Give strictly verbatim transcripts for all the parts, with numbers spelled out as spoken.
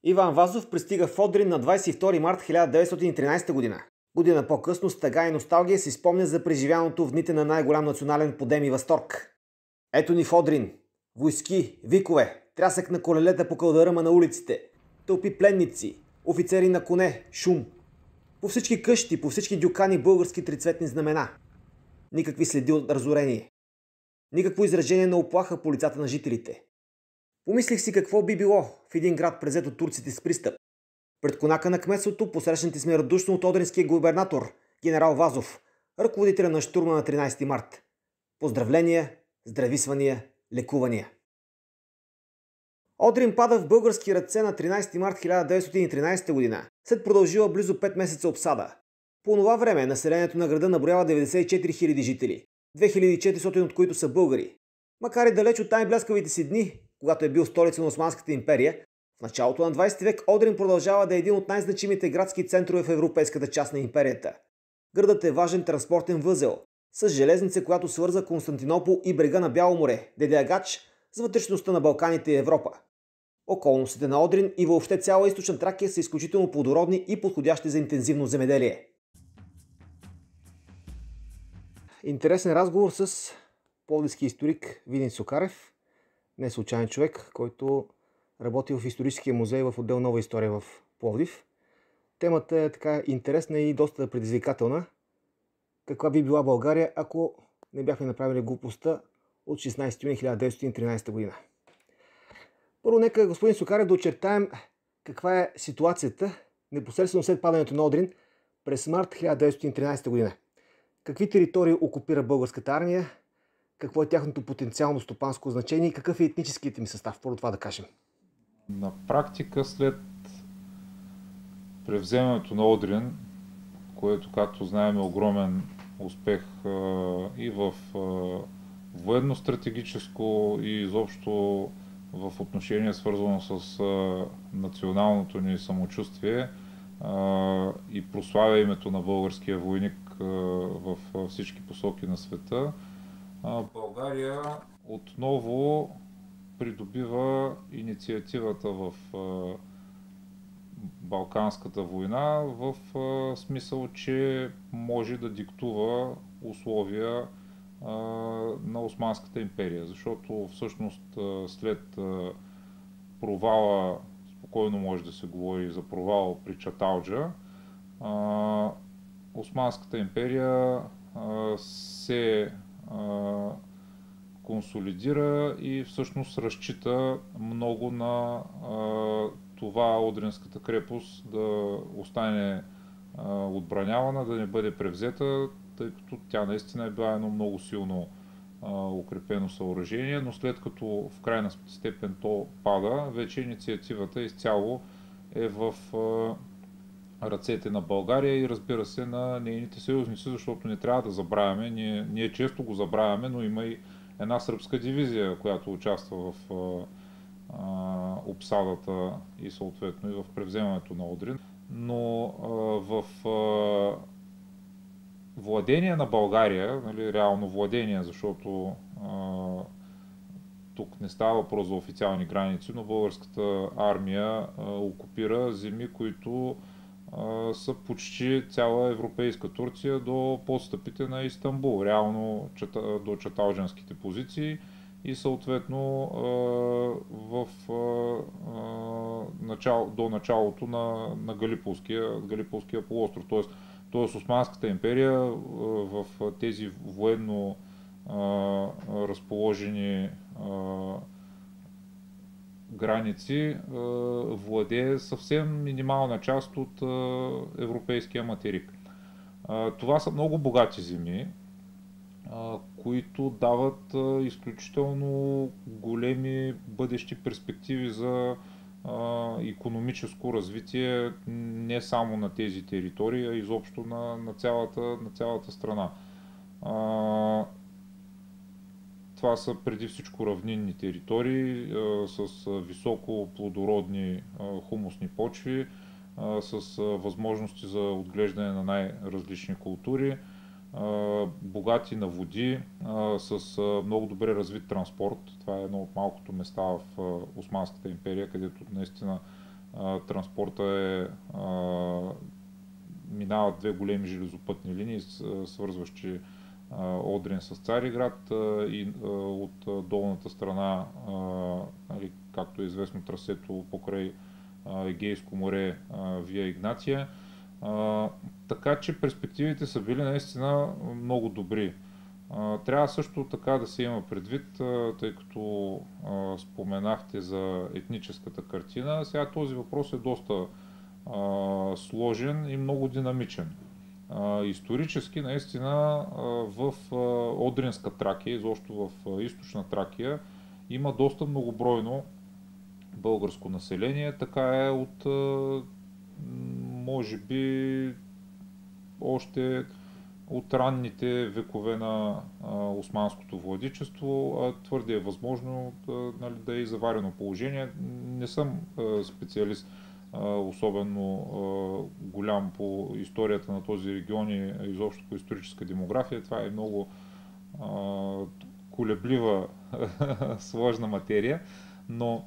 Иван Вазов пристига в Одрин на двадесет и втори март хиляда деветстотин и тринадесета година. Година по-късно с тъга и носталгия си спомня за преживяното в дните на най-голям национален подем и възторг. Ето ни в Одрин. Войски, викове, трясък на колелета по кълдъръма на улиците, тълпи пленници, офицери на коне, шум. По всички къщи, по всички дюкани български трицветни знамена. Никакви следи от разорение. Никакво изражение на оплаха по лицата на жителите. Помислих си какво би било в един град презет от турците с пристъп. Пред конака на кметството посрещнати сме радушно от одринския губернатор, генерал Вазов, ръководителя на щурма на тринадесети март. Поздравления, здрависвания, лекувания. Одрин пада в български ръце на тринадесети март хиляда деветстотин и тринадесета година, след продължила близо пет месеца обсада. По това време населението на града наброява деветдесет и четири хиляди жители, две хиляди и четиристотин от които са българи. Макар и далеч от най-бляскавите си дни, когато е бил столица на Османската империя, в началото на двадесети век Одрин продължава да е един от най-значимите градски центрове в европейската част на империята. Градът е важен транспортен възел, с железница, която свърза Константинопол и брега на Бяло море, Дедягач, с вътрешността на Балканите и Европа. Околностите на Одрин и въобще цяла източна Тракия са изключително плодородни и подходящи за интензивно земеделие. Интересен разговор с пловдивски историк Видин Сокарев, не случайен човек, който работи в историческия музей в отдел Нова история в Пловдив. Темата е така интересна и доста предизвикателна. Каква би била България, ако не бяхме направили глупостта от шестнадесети юни хиляда деветстотин и тринадесета година? Първо, нека господин Сокарев да очертаем каква е ситуацията непосредствено след падането на Одрин през март хиляда деветстотин и тринадесета година. Какви територии окупира българската армия, какво е тяхното потенциално стопанско значение и какъв е етническият им състав? Първо това да кажем. На практика след превземането на Одрин, което, както знаем, е огромен успех а, и в а, военно-стратегическо и изобщо в отношение свързано с а, националното ни самочувствие а, и прославя името на българския войник а, в а, всички посоки на света, а, България отново придобива инициативата в а, Балканската война в а, смисъл, че може да диктува условия а, на Османската империя, защото всъщност а, след а, провала, спокойно може да се говори за провал при Чаталджа, а, Османската империя а, се а, консолидира и всъщност разчита много на а, това Одринската крепост да остане а, отбранявана, да не бъде превзета, тъй като тя наистина е била едно много силно а, укрепено съоръжение, но след като в крайна степен то пада, вече инициативата изцяло е в а, ръцете на България и разбира се на нейните съюзници, защото не трябва да забравяме, ние, ние често го забравяме, но има и една сръбска дивизия, която участва в а, а, обсадата и съответно и в превземането на Одрин. Но а, в а, владение на България, нали, реално владение, защото а, тук не става въпрос за официални граници, но българската армия а, окупира земи, които а, са почти цяла европейска Турция до подстъпите на Истанбул, реално чата, до чаталджанските позиции и съответно а, в, а, начало, до началото на, на Галиполския, Галиполския полуостров. Тоест, тоест Османската империя а, в тези военно а, разположени а, граници а, владее съвсем минимална част от а, европейския материк. А, това са много богати земи, а, които дават а, изключително големи бъдещи перспективи за а, икономическо развитие не само на тези територии, а изобщо на, на, цялата, на цялата страна. А, Това са преди всичко равнинни територии а, с а, високо плодородни а, хумусни почви, а, с а, възможности за отглеждане на най-различни култури, а, богати на води, а, с а, много добре развит транспорт. Това е едно от малкото места в а, Османската империя, където наистина а, транспорта е а, минават две големи железопътни линии, свързващи Одрин с Цариград и от долната страна, както е известно, трасето покрай Егейско море Вия Игнатия. Така че перспективите са били наистина много добри. Трябва също така да се има предвид, тъй като споменахте за етническата картина. Сега този въпрос е доста сложен и много динамичен. Исторически, наистина, в Одринска Тракия, изобщо в източна Тракия, има доста многобройно българско население. Така е от, може би, още от ранните векове на османското владичество. Твърде е възможно нали, да е и заварено положение. Не съм специалист особено голям по историята на този регион и изобщо по историческа демография. Това е много колеблива, сложна материя, но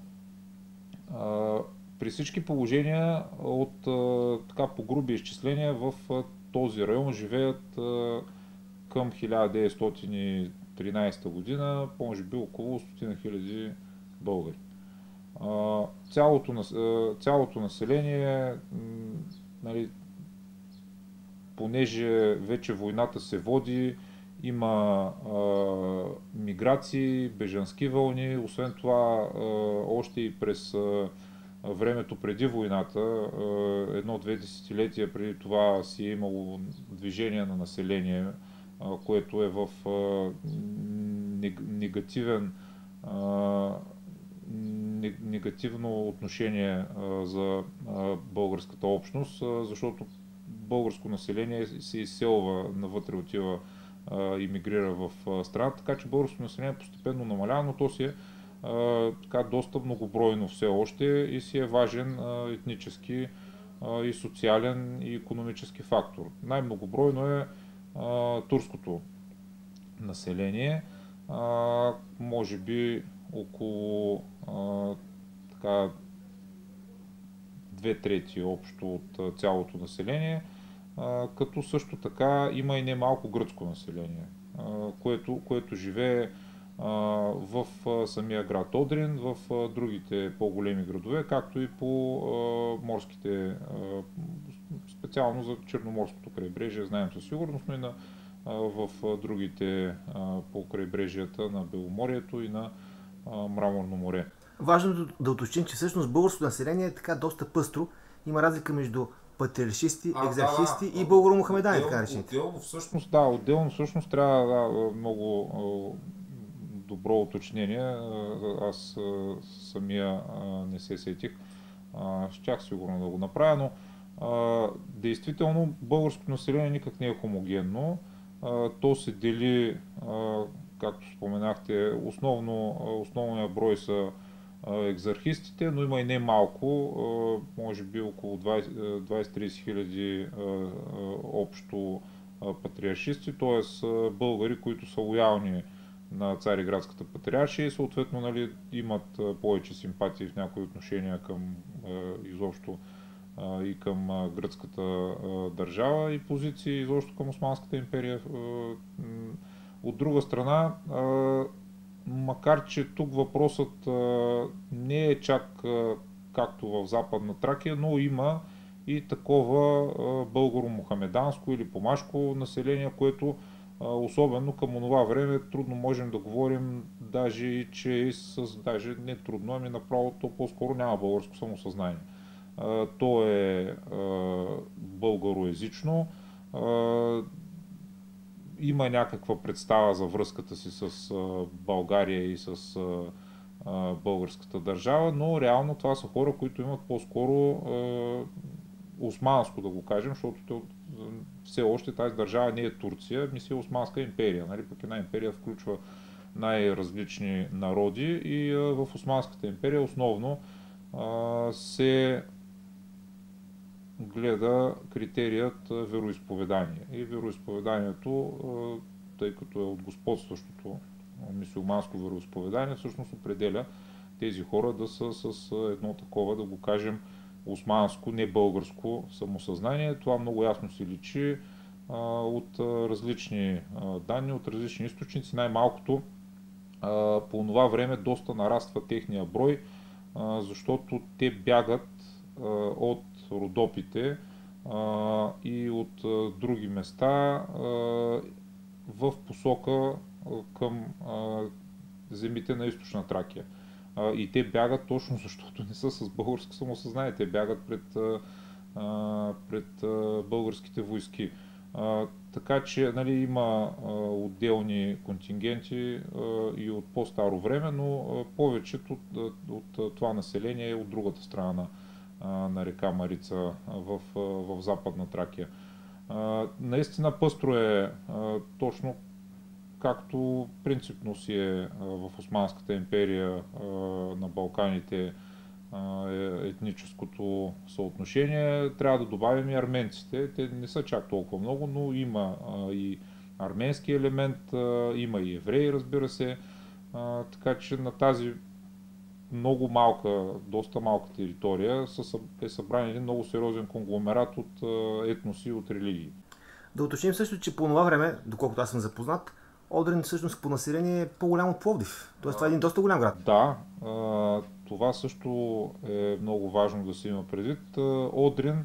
при всички положения от така по груби изчисления в този район живеят към хиляда деветстотин и тринадесета година, може би около сто хиляди българи. Цялото, цялото население, нали, понеже вече войната се води, има а, миграции, бежански вълни, освен това а, още и през а, времето преди войната, а, едно-две десетилетия преди това си е имало движение на население, а, което е в а, негативен а, негативно отношение а, за а, българската общност, а, защото българско население се изселва навътре, отива и мигрира в а, страната, така че българското население постепенно намалява, но то си е а, така, доста многобройно все още и си е важен а, етнически а, и социален и икономически фактор. Най-многобройно е а, турското население, а, може би около а, така, две трети общо от цялото население, а, като също така има и немалко гръцко население, а, което, което живее а, в а, самия град Одрин, в а, другите по-големи градове, както и по а, морските, а, специално за Черноморското крайбрежие, знаем със сигурност, но и на, а, в а, другите а, по крайбрежията на Беломорието и на Мраморно море. Важно да уточним, че всъщност българското население е така доста пъстро. Има разлика между патриаршисти, екзархисти да, да, и българо-мухамедани, така речените. Отделно всъщност, да, отделно всъщност трябва да, много добро уточнение. Аз самия не се сетих. Щях сигурно да го направя, но действително българското население никак не е хомогенно. То се дели, както споменахте, основно, основният брой са екзархистите, но има и не малко, може би около двадесет-тридесет хиляди общо патриаршисти, т.е. българи, които са лоялни на Цариградската патриаршия и съответно нали, имат повече симпатии в някои отношения към изобщо и към гръцката държава и позиции изобщо към Османската империя. От друга страна, макар че тук въпросът не е чак както в Западна Тракия, но има и такова българо-мухамеданско или помашко население, което особено към онова време трудно можем да говорим даже и че с, даже не трудно, ами направо то по-скоро няма българско самосъзнание. То е българоезично, има някаква представа за връзката си с България и с българската държава, но реално това са хора, които имат по-скоро османско, да го кажем, защото все още тази държава не е Турция, ми си е Османска империя. Нали? Пък една империя включва най-различни народи и в Османската империя основно се гледа критерият вероизповедание. И вероизповеданието, тъй като е от господстващото мюсюлманско вероизповедание, всъщност определя тези хора да са с едно такова, да го кажем, османско, не българско самосъзнание. Това много ясно се личи а, от а, различни а, данни, от различни източници. Най-малкото а, по това време доста нараства техния брой, а, защото те бягат а, от Родопите а, и от а, други места а, в посока а, към а, земите на източна Тракия. А, и те бягат точно защото не са с българско самосъзнание. Те бягат пред, а, пред а, българските войски. А, така че, нали, има а, отделни контингенти а, и от по-старо време, но а, повечето от, от, от това население е от другата страна на, а, на река Марица в, а, в Западна Тракия. А, наистина пъстро е а, точно както принципно си е в Османската империя на Балканите етническото съотношение. Трябва да добавим и арменците. Те не са чак толкова много, но има и арменски елемент, има и евреи, разбира се. Така че на тази много малка, доста малка територия е събран един много сериозен конгломерат от етноси и от религии. Да уточним също, че по това време, доколкото аз съм запознат, Одрин всъщност по население е по-голям от Пловдив. Тоест това е един доста голям град. Да, това също е много важно да се има предвид. Одрин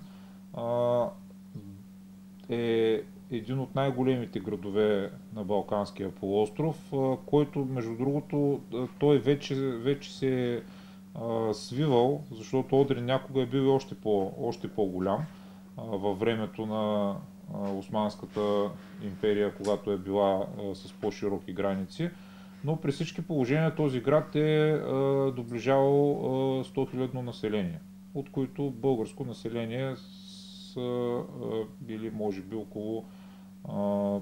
е един от най-големите градове на Балканския полуостров, който, между другото, той вече, вече се е свивал, защото Одрин някога е бил още, по, още по-голям във времето на Османската империя, когато е била а, с по-широки граници. Но при всички положения този град е а, доближавал сто хилядно население, от които българско население са а, били може би около, а,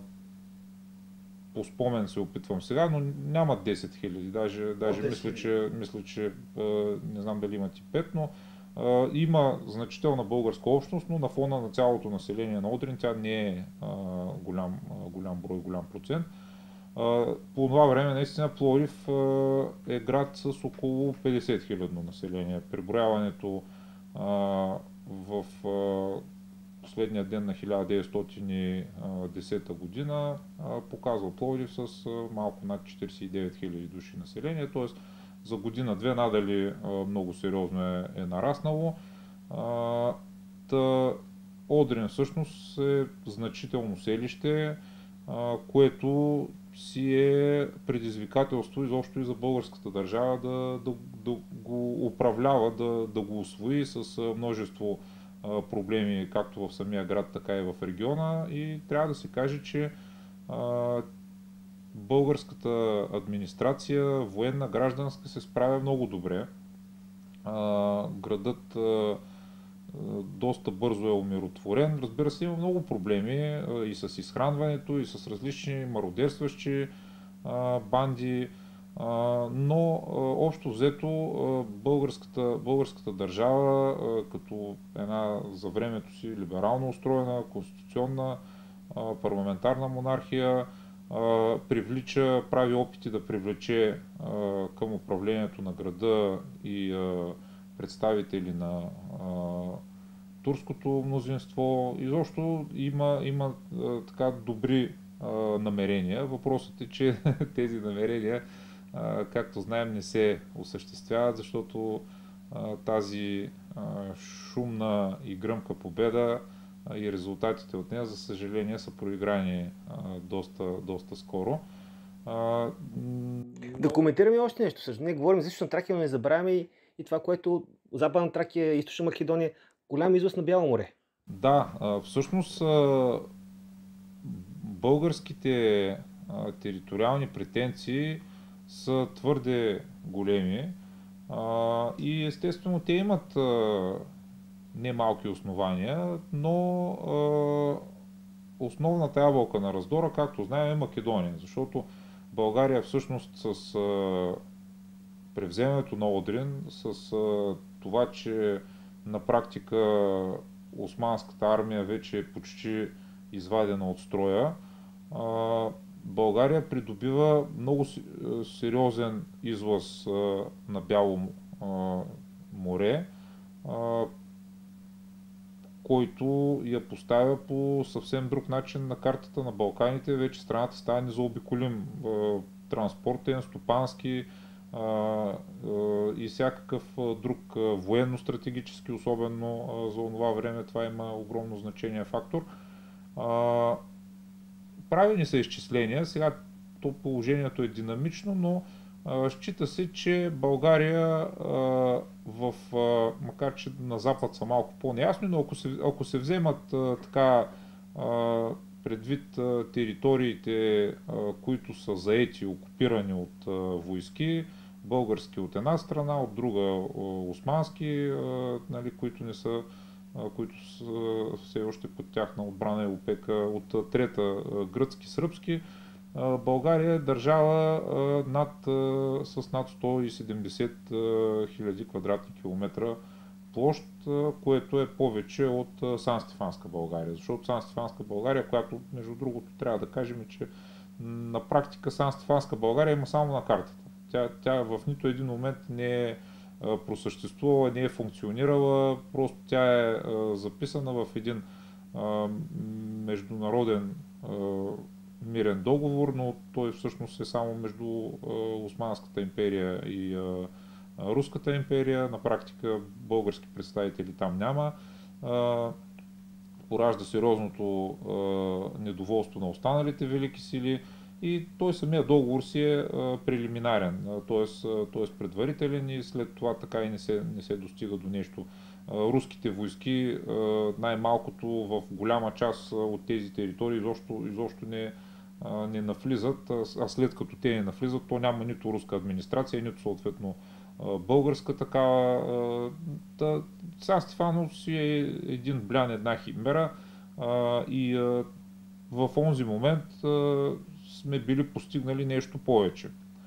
по спомен се опитвам сега, но няма десет хиляди, даже, даже мисля, че, мисля, че а, не знам дали имат и пет, но Uh, има значителна българска общност, но на фона на цялото население на Одрин тя не е uh, голям, uh, голям брой, голям процент. Uh, по това време наистина Пловдив uh, е град с около петдесет хилядно население. Преброяването uh, в uh, последния ден на хиляда деветстотин и десета година uh, показва Пловдив с uh, малко над четиридесет и девет хиляди души население, т.е. за година-две надали а, много сериозно е, е нараснало. А, та, Одрин всъщност е значително селище, а, което си е предизвикателство изобщо и за българската държава да, да, да го управлява, да, да го усвои с а, множество а, проблеми както в самия град, така и в региона. И трябва да се каже, че а, българската администрация, военна, гражданска, се справя много добре. А, градът а, доста бързо е умиротворен. Разбира се, има много проблеми а, и с изхранването, и с различни мародерстващи а, банди, а, но а, общо взето а, българската, българската държава, а, като една за времето си либерално устроена, конституционна, а, парламентарна монархия, Uh, привлича, прави опити да привлече uh, към управлението на града и uh, представители на uh, турското мнозинство. Изобщо има, има uh, така добри uh, намерения. Въпросът е, че тези намерения, uh, както знаем, не се осъществяват, защото uh, тази uh, шумна и гръмка победа и резултатите от нея, за съжаление, са проиграни а, доста, доста скоро. А, но... Да коментираме още нещо. Също не говорим за Източна Тракия, но не забравяме и, и това, което Западна Тракия, Източна Македония, голям износ на Бяло море. Да, а, всъщност а, българските а, териториални претенции са твърде големи а, и естествено те имат а, немалки основания, но а, основната ябълка на раздора, както знаем, е Македония, защото България всъщност с а, превземането на Одрин, с а, това, че на практика османската армия вече е почти извадена от строя, а, България придобива много сериозен излъз а, на Бяло а, море, а, който я поставя по съвсем друг начин на картата на Балканите. Вече страната става незаобиколим. Транспортен, стопански и всякакъв друг военно-стратегически, особено за това време, това има огромно значение фактор. Правени са изчисления, сега то положението е динамично, но а, счита се, че България, а, в, а, макар че на Запад са малко по-неясни, но ако се, ако се вземат а, така а, предвид а, териториите, а, които са заети, окупирани от а, войски, български от една страна, от друга а, османски, а, нали, които не са които са все още под тяхна отбрана и опека, от трета гръцки, сръбски. България е държава над, с над сто и седемдесет хиляди квадратни километра площ, което е повече от Сан-Стефанска България. Защото Сан-Стефанска България, която между другото трябва да кажем, че на практика Сан-Стефанска България има само на картата. Тя, тя в нито един момент не е просъществувала, не е функционирала, просто тя е записана в един международен мирен договор, но той всъщност е само между Османската империя и Руската империя. На практика български представители там няма. Поражда сериозното недоволство на останалите велики сили. И той самия договор си е а, прелиминарен, т.е. предварителен и след това така и не се, не се достига до нещо. А, руските войски а, най-малкото в голяма част от тези територии изобщо, изобщо не, а, не навлизат, а след като те не навлизат, то няма нито руска администрация, нито съответно а, българска такава. Та, Сан Стефано си е един блян, една химера а, и а, в онзи момент а, сме били постигнали нещо повече.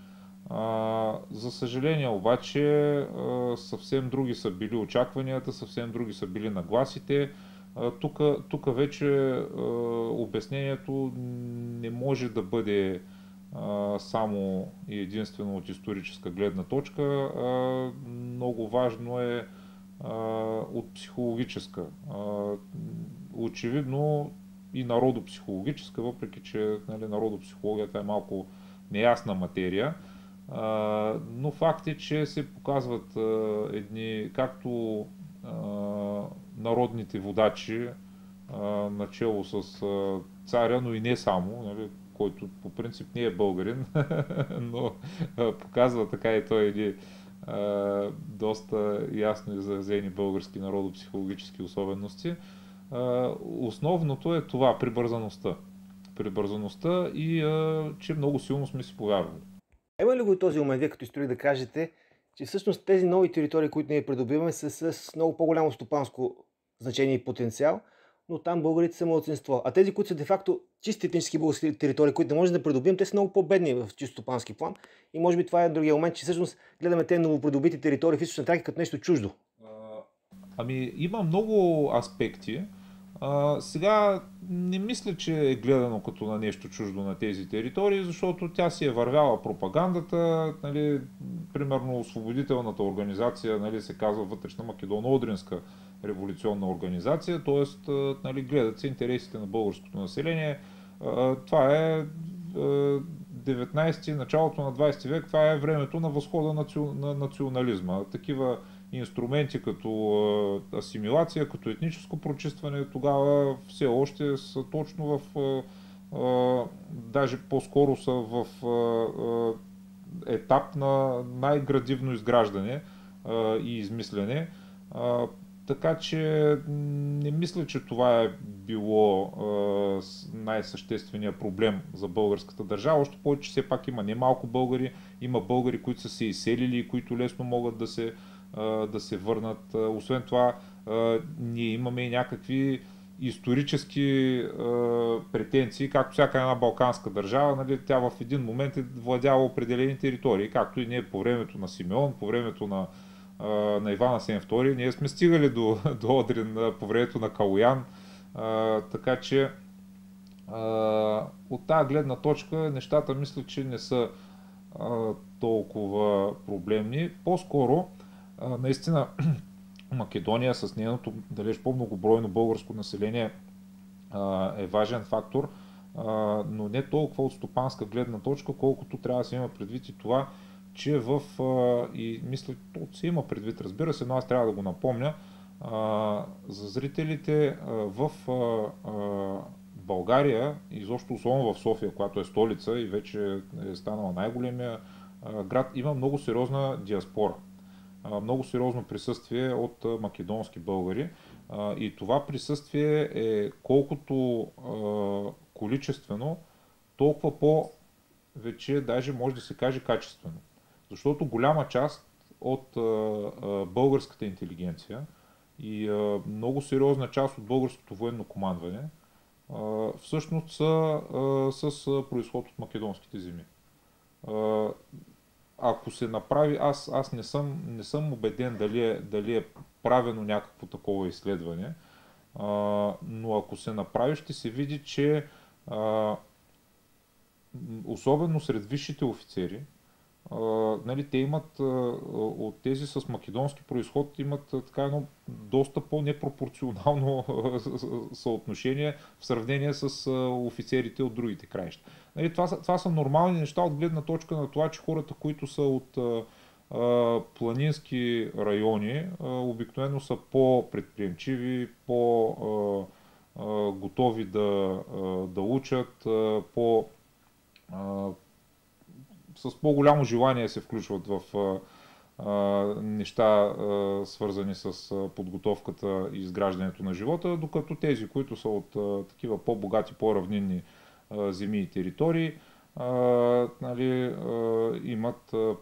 А, за съжаление обаче а, съвсем други са били очакванията, съвсем други са били нагласите. Тук вече а, обяснението не може да бъде а, само и единствено от историческа гледна точка. А, много важно е а, от психологическа. А, очевидно и народопсихологическа, въпреки че нали, народопсихологията е малко неясна материя. А, но факт е, че се показват а, едни, както а, народните водачи, а, начело с а, царя, но и не само, нали, който по принцип не е българин, но а, показва така и той едни а, доста ясно изразени български народопсихологически особености. Uh, основното е това, прибързаността. Прибързаността и uh, че много силно сме си повярвали. Има ли го и този момент, вие като историк да кажете, че всъщност тези нови територии, които ние придобиваме, са с много по-голямо стопанско значение и потенциал, но там българите са малцинство. А тези, които са де-факто чисти етнически български територии, които не можем да придобием, те са много по-бедни в чисто стопански план. И може би това е другия момент, че всъщност гледаме тези новопридобити територии в Източна Тракия като нещо чуждо. Uh, ами има много аспекти. А, сега не мисля, че е гледано като на нещо чуждо на тези територии, защото тя си е вървяла пропагандата, нали, примерно освободителната организация, нали, се казва Вътрешна македоно-одринска революционна организация, т.е. нали, гледат се интересите на българското население. А, това е деветнайсети, началото на двайсети век, това е времето на възхода на национализма. Такива инструменти като асимилация, като етническо прочистване, тогава все още са точно в, даже по-скоро са в етап на най-градивно изграждане и измислене. Така че не мисля, че това е било най-същественият проблем за българската държава. Още повече, че все пак има немалко българи, има българи, които са се изселили и които лесно могат да се да се върнат. Освен това, ние имаме и някакви исторически претенции, както всяка една балканска държава, нали, тя в един момент е владяла определени територии, както и ние по времето на Симеон, по времето на, на Иван Асен втори, ние сме стигали до, до Одрин по времето на Калоян, така че от тази гледна точка нещата мисля, че не са толкова проблемни. По-скоро наистина Македония с нейното далеч по-многобройно българско население е важен фактор, но не толкова от стопанска гледна точка, колкото трябва да се има предвид и това, че в, и мисля, то се има предвид, разбира се, но аз трябва да го напомня, за зрителите в България, изобщо особено в София, която е столица и вече е станала най-големия град, има много сериозна диаспора. Много сериозно присъствие от македонски българи. И това присъствие е колкото количествено, толкова по вече даже може да се каже качествено. Защото голяма част от българската интелигенция и много сериозна част от българското военно командване всъщност са с произход от македонските земи. Ако се направи, аз, аз не, съм, не съм убеден дали е, дали е правено някакво такова изследване, а, но ако се направи, ще се види, че а, особено сред висшите офицери, а, нали, те имат, а, от тези с македонски произход, имат а, така едно доста по-непропорционално съотношение в сравнение с а, офицерите от другите краища. Нали, това, са, това са нормални неща от гледна точка на това, че хората, които са от а, а, планински райони, а, обикновено са по-предприемчиви, по-готови да, а, да учат, а, по, а, с по-голямо желание се включват в а, а, неща, а, свързани с а, подготовката и изграждането на живота, докато тези, които са от а, такива по-богати, по-равнинни земи и територии, а, нали, а, имат а,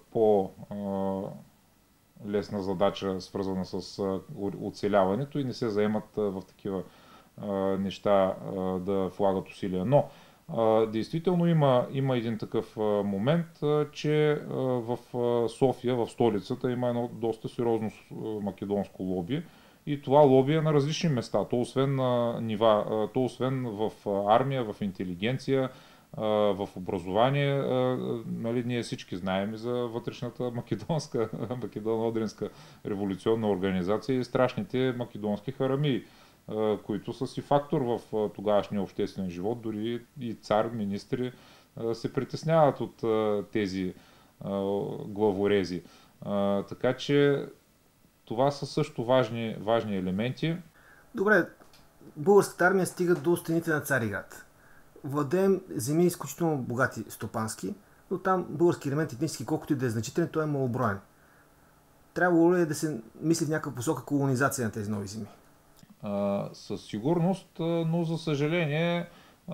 по-лесна задача, свързана с а, оцеляването и не се заемат а, в такива а, неща а, да влагат усилия. Но а, действително има, има един такъв а, момент, а, че а, в а, София, в столицата, има едно доста сериозно а, македонско лоби. И това лоби е на различни места. То освен на нива, то освен в армия, в интелигенция, в образование, нали, ние всички знаем и за вътрешната македонска, македоно-одринска революционна организация и страшните македонски харамии, които са си фактор в тогавашния обществен живот. Дори и цар, министри се притесняват от тези главорези. Така че това са също важни, важни елементи. Добре, българската армия стига до стените на Цариград. Владеем земи изключително богати стопански, но там български елемент етнически, колкото и да е значителен, той е малоброен. Трябвало ли е да се мисли в някаква посока колонизация на тези нови земи? А, със сигурност, но за съжаление а,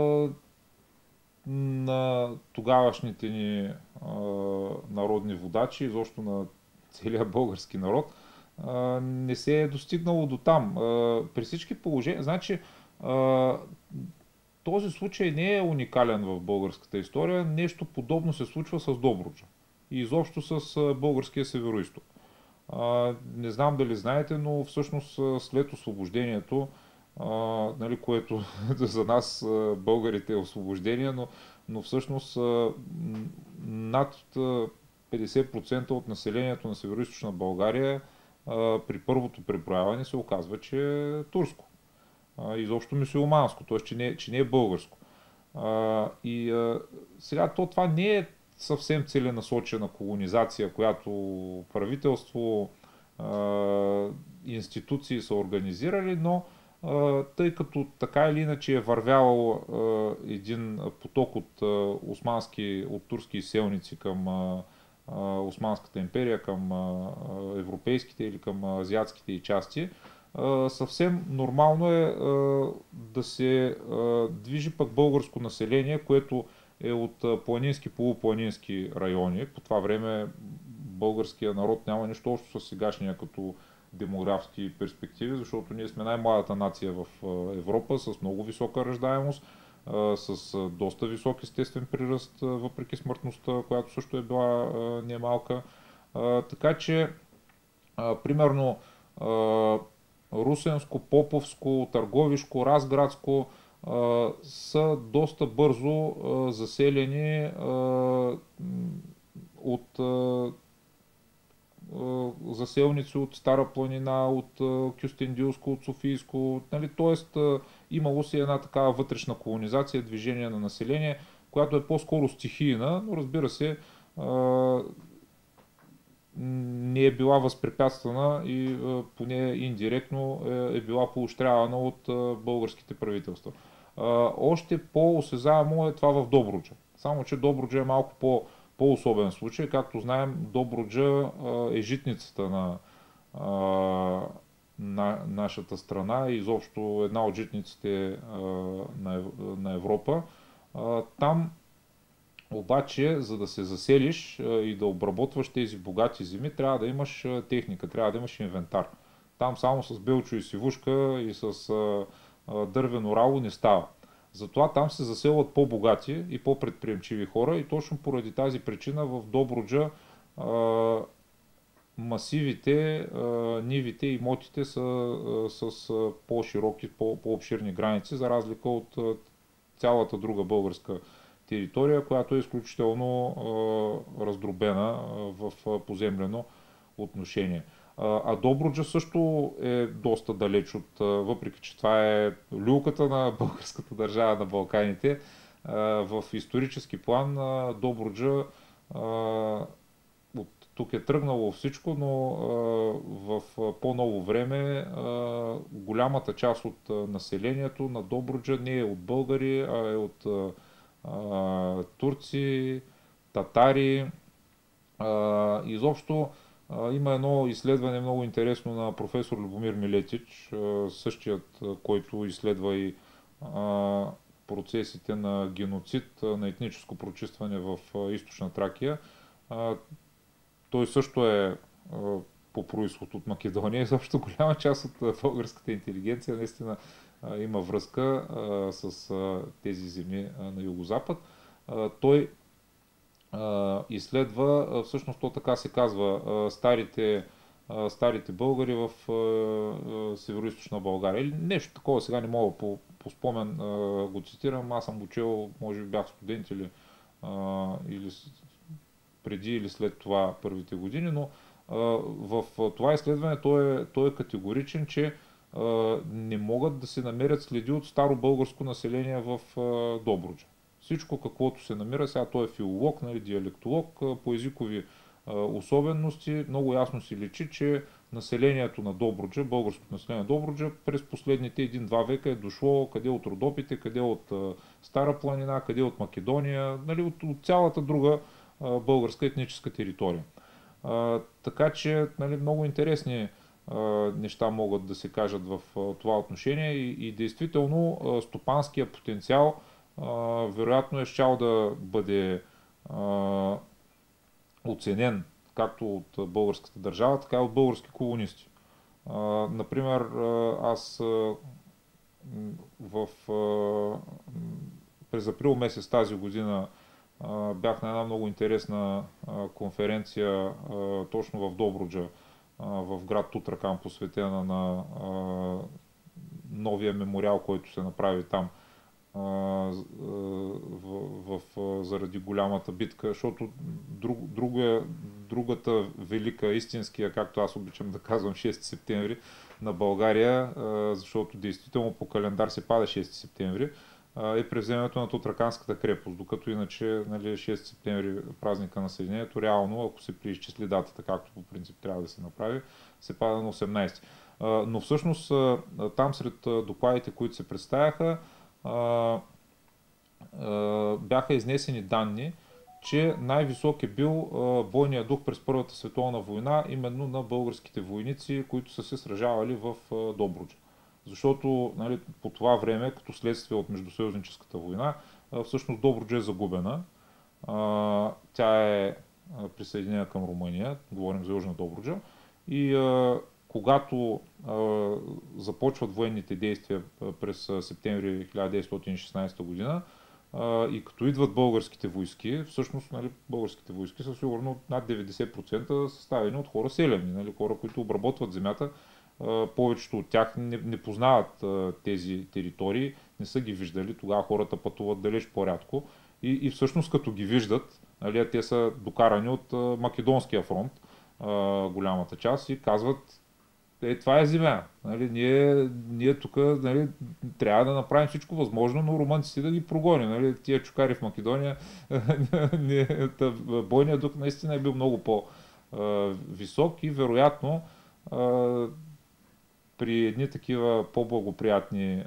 на тогавашните ни а, народни водачи, изобщо на целия български народ, а, не се е достигнало до там. А, при всички положения, значи, а, този случай не е уникален в българската история. Нещо подобно се случва с Добруджа и изобщо с българския североизток. А, не знам дали знаете, но всъщност след освобождението, а, нали, което за нас българите е освобождение, но, но всъщност а, над петдесет процента от населението на североизточна България а, при първото преброяване се оказва, че е турско. А, изобщо мюсюлманско, т.е. че не, че не е българско. А, и а, сега то това не е съвсем целенасочена колонизация, която правителство, а, институции са организирали, но а, тъй като така или иначе е вървял а, един поток от а, османски, от турски селници към а, а, Османската империя, към а, европейските или към азиатските части, Uh, съвсем нормално е uh, да се uh, движи пък българско население, което е от uh, планински, полупланински райони. По това време българския народ няма нищо общо с сегашния като демографски перспективи, защото ние сме най-младата нация в uh, Европа с много висока раждаемост, uh, с uh, доста висок естествен приръст, uh, въпреки смъртността, която също е била uh, немалка. Uh, така че, uh, примерно, uh, Русенско, Поповско, Търговишко, Разградско а, са доста бързо а, заселени а, от а, а, заселници от Стара планина, от Кюстендилско, от Софийско. Нали, тоест имало си една такава вътрешна колонизация, движение на население, която е по-скоро стихийна, но разбира се, не е била възпрепятствана и поне индиректно е била поощрявана от българските правителства. Още по-осезаемо е това в Добруджа. Само че Добруджа е малко по- по-особен случай. Както знаем, Добруджа е житницата на, на нашата страна и изобщо една от житниците на Европа. Там обаче, за да се заселиш и да обработваш тези богати земи, трябва да имаш техника, трябва да имаш инвентар. Там само с белчо и сивушка и с дървено рало не става. Затова там се заселват по-богати и по-предприемчиви хора и точно поради тази причина в Добруджа масивите, нивите и имотите са с по-широки, по-обширни граници, за разлика от цялата друга българска територия, която е изключително раздробена в поземлено отношение. А Добруджа също е доста далеч от, въпреки че това е люлката на българската държава на Балканите, в исторически план Добруджа от тук е тръгнало всичко, но в по-ново време голямата част от населението на Добруджа не е от българи, а е от турци, татари. Изобщо има едно изследване много интересно на професор Любомир Милетич, същият, който изследва и процесите на геноцид, на етническо прочистване в източна Тракия. Той също е по произход от Македония. Изобщо голяма част от българската интелигенция наистина има връзка с тези земи на югозапад. Той изследва, всъщност то така се казва, старите, старите българи в североизточна България. Или нещо такова, сега не мога по, по спомен го цитирам, аз съм учил, може би бях студент или, или преди или след това първите години, но в това изследване той е, той е категоричен, че не могат да се намерят следи от старо българско население в Добруджа. Всичко каквото се намира, сега той е филолог, нали, диалектолог, по езикови особености, много ясно си личи, че населението на Добруджа, българското население на Добруджа през последните един-два века е дошло къде от Родопите, къде от Стара планина, къде от Македония, нали, от, от цялата друга българска етническа територия. А, така че, нали, много интересни а, неща могат да се кажат в а, това отношение и, и действително а, стопанския потенциал а, вероятно е щял да бъде а, оценен както от българската държава, така и от български колонисти. А, например, а, аз а, в, а, през април месец тази година бях на една много интересна конференция точно в Добруджа, в град Тутракан, посветена на новия мемориал, който се направи там в, в, заради голямата битка, защото друг, друга, другата велика, истинския, както аз обичам да казвам, шести септември на България, защото действително по календар се пада шести септември, е превземането на Тутраканската крепост, докато иначе, нали, шести септември, празника на Съединението, реално, ако се преизчисли датата, както по принцип трябва да се направи, се пада на осемнайсети. Но всъщност там сред докладите, които се представяха, бяха изнесени данни, че най-висок е бил бойният дух през Първата световна война именно на българските войници, които са се сражавали в Добруджа. Защото, нали, по това време, като следствие от Междусъюзническата война, всъщност Добруджа е загубена. Тя е присъединена към Румъния, говорим за Южна Добруджа. И когато започват военните действия през септември хиляда деветстотин и шестнайсета година и като идват българските войски, всъщност, нали, българските войски са сигурно над деветдесет процента съставени от хора селяни, нали, хора, които обработват земята. Повечето от тях не, не познават а, тези територии, не са ги виждали, тогава хората пътуват далеч по-рядко и, и всъщност като ги виждат, нали, те са докарани от а, Македонския фронт, голямата част и казват, е, това е земя. Нали, ние, ние тук, нали, трябва да направим всичко възможно, но румънците да ги прогоним. Нали, тия чукари в Македония, бойният дух наистина е бил много по-висок и вероятно при едни такива по-благоприятни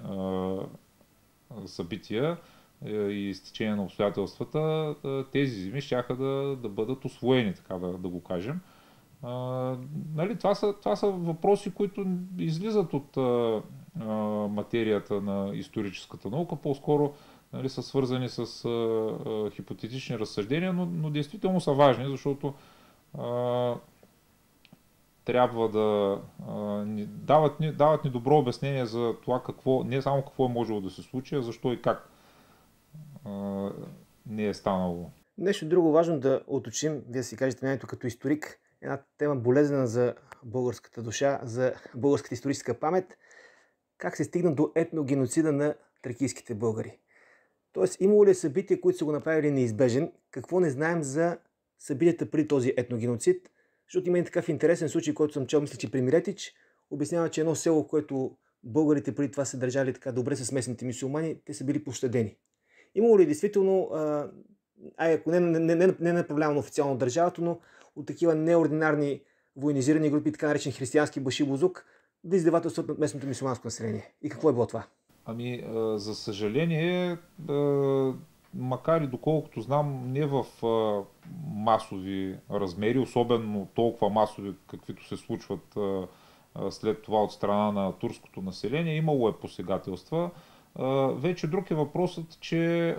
събития и стечение на обстоятелствата, тези земи щяха да, да бъдат усвоени, така да, да го кажем. А, нали, това, са, това са въпроси, които излизат от а, а, материята на историческата наука, по-скоро, нали, са свързани с а, а, хипотетични разсъждения, но, но действително са важни, защото а, трябва да а, ни, дават, ни, дават ни добро обяснение за това какво, не само какво е можело да се случи, а защо и как а, не е станало. Нещо друго важно да уточним, вие си кажете мнението като историк, една тема болезнена за българската душа, за българската историческа памет, как се стигна до етногеноцида на тракийските българи. Тоест, имало ли събития, които са го направили неизбежен, какво не знаем за събитията при този етногеноцид, защото има един такъв интересен случай, който съм чел, мисля, че при Милетич, обяснява, че едно село, в което българите преди това се държали така добре с местните мюсюлмани, те са били пощадени. Имало ли действително, ай, ако не, не, не, не направлявано официално държавата, но от такива неординарни военизирани групи, така наречен християнски башибозук, да издевателстват над местното мюсюлманско население? И какво е било това? Ами, за съжаление, макар и доколкото знам, не в масови размери, особено толкова масови, каквито се случват след това от страна на турското население, имало е посегателства. Вече друг е въпросът, че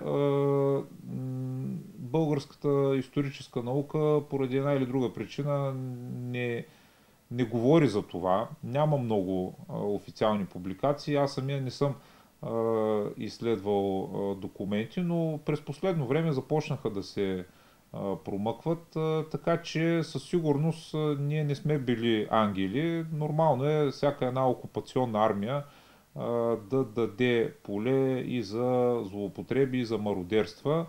българската историческа наука поради една или друга причина не, не говори за това. Няма много официални публикации. Аз самия не съм изследвал документи, но през последно време започнаха да се промъкват, така че със сигурност ние не сме били ангели. Нормално е всяка една окупационна армия да даде поле и за злоупотреби, и за мародерства.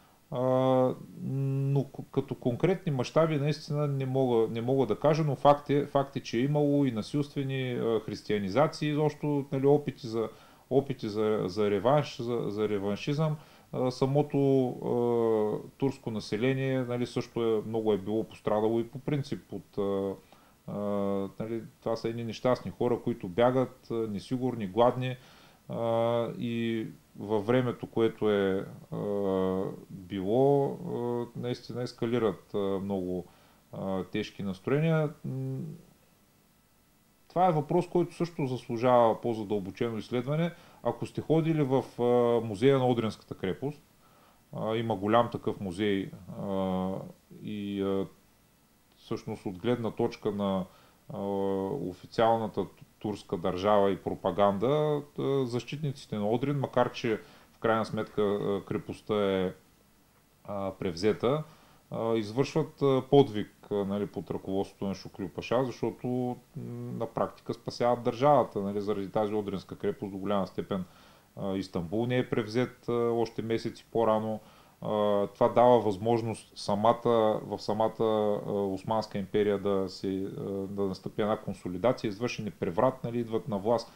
Но като конкретни мащаби наистина не мога, не мога да кажа, но факт е, факт е, че е имало и насилствени християнизации, изобщо, нали, опити за опити за, за реванш, за, за реваншизъм. Самото а, турско население, нали, също е, много е било пострадало и по принцип от а, а, нали, това са едни нещастни хора, които бягат, несигурни, гладни а, и във времето, което е а, било, а, наистина ескалират а, много а, тежки настроения. Това е въпрос, който също заслужава по-задълбочено изследване. Ако сте ходили в музея на Одринската крепост, има голям такъв музей и всъщност от гледна точка на официалната турска държава и пропаганда, защитниците на Одрин, макар че в крайна сметка крепостта е превзета, извършват подвиг, нали, под ръководството на Шуклю Паша, защото на практика спасяват държавата. Нали, заради тази Одринска крепост до голяма степен Истанбул не е превзет още месеци по-рано. Това дава възможност самата, в самата Османска империя да, се, да настъпи една консолидация, извършени преврат, нали, идват на власт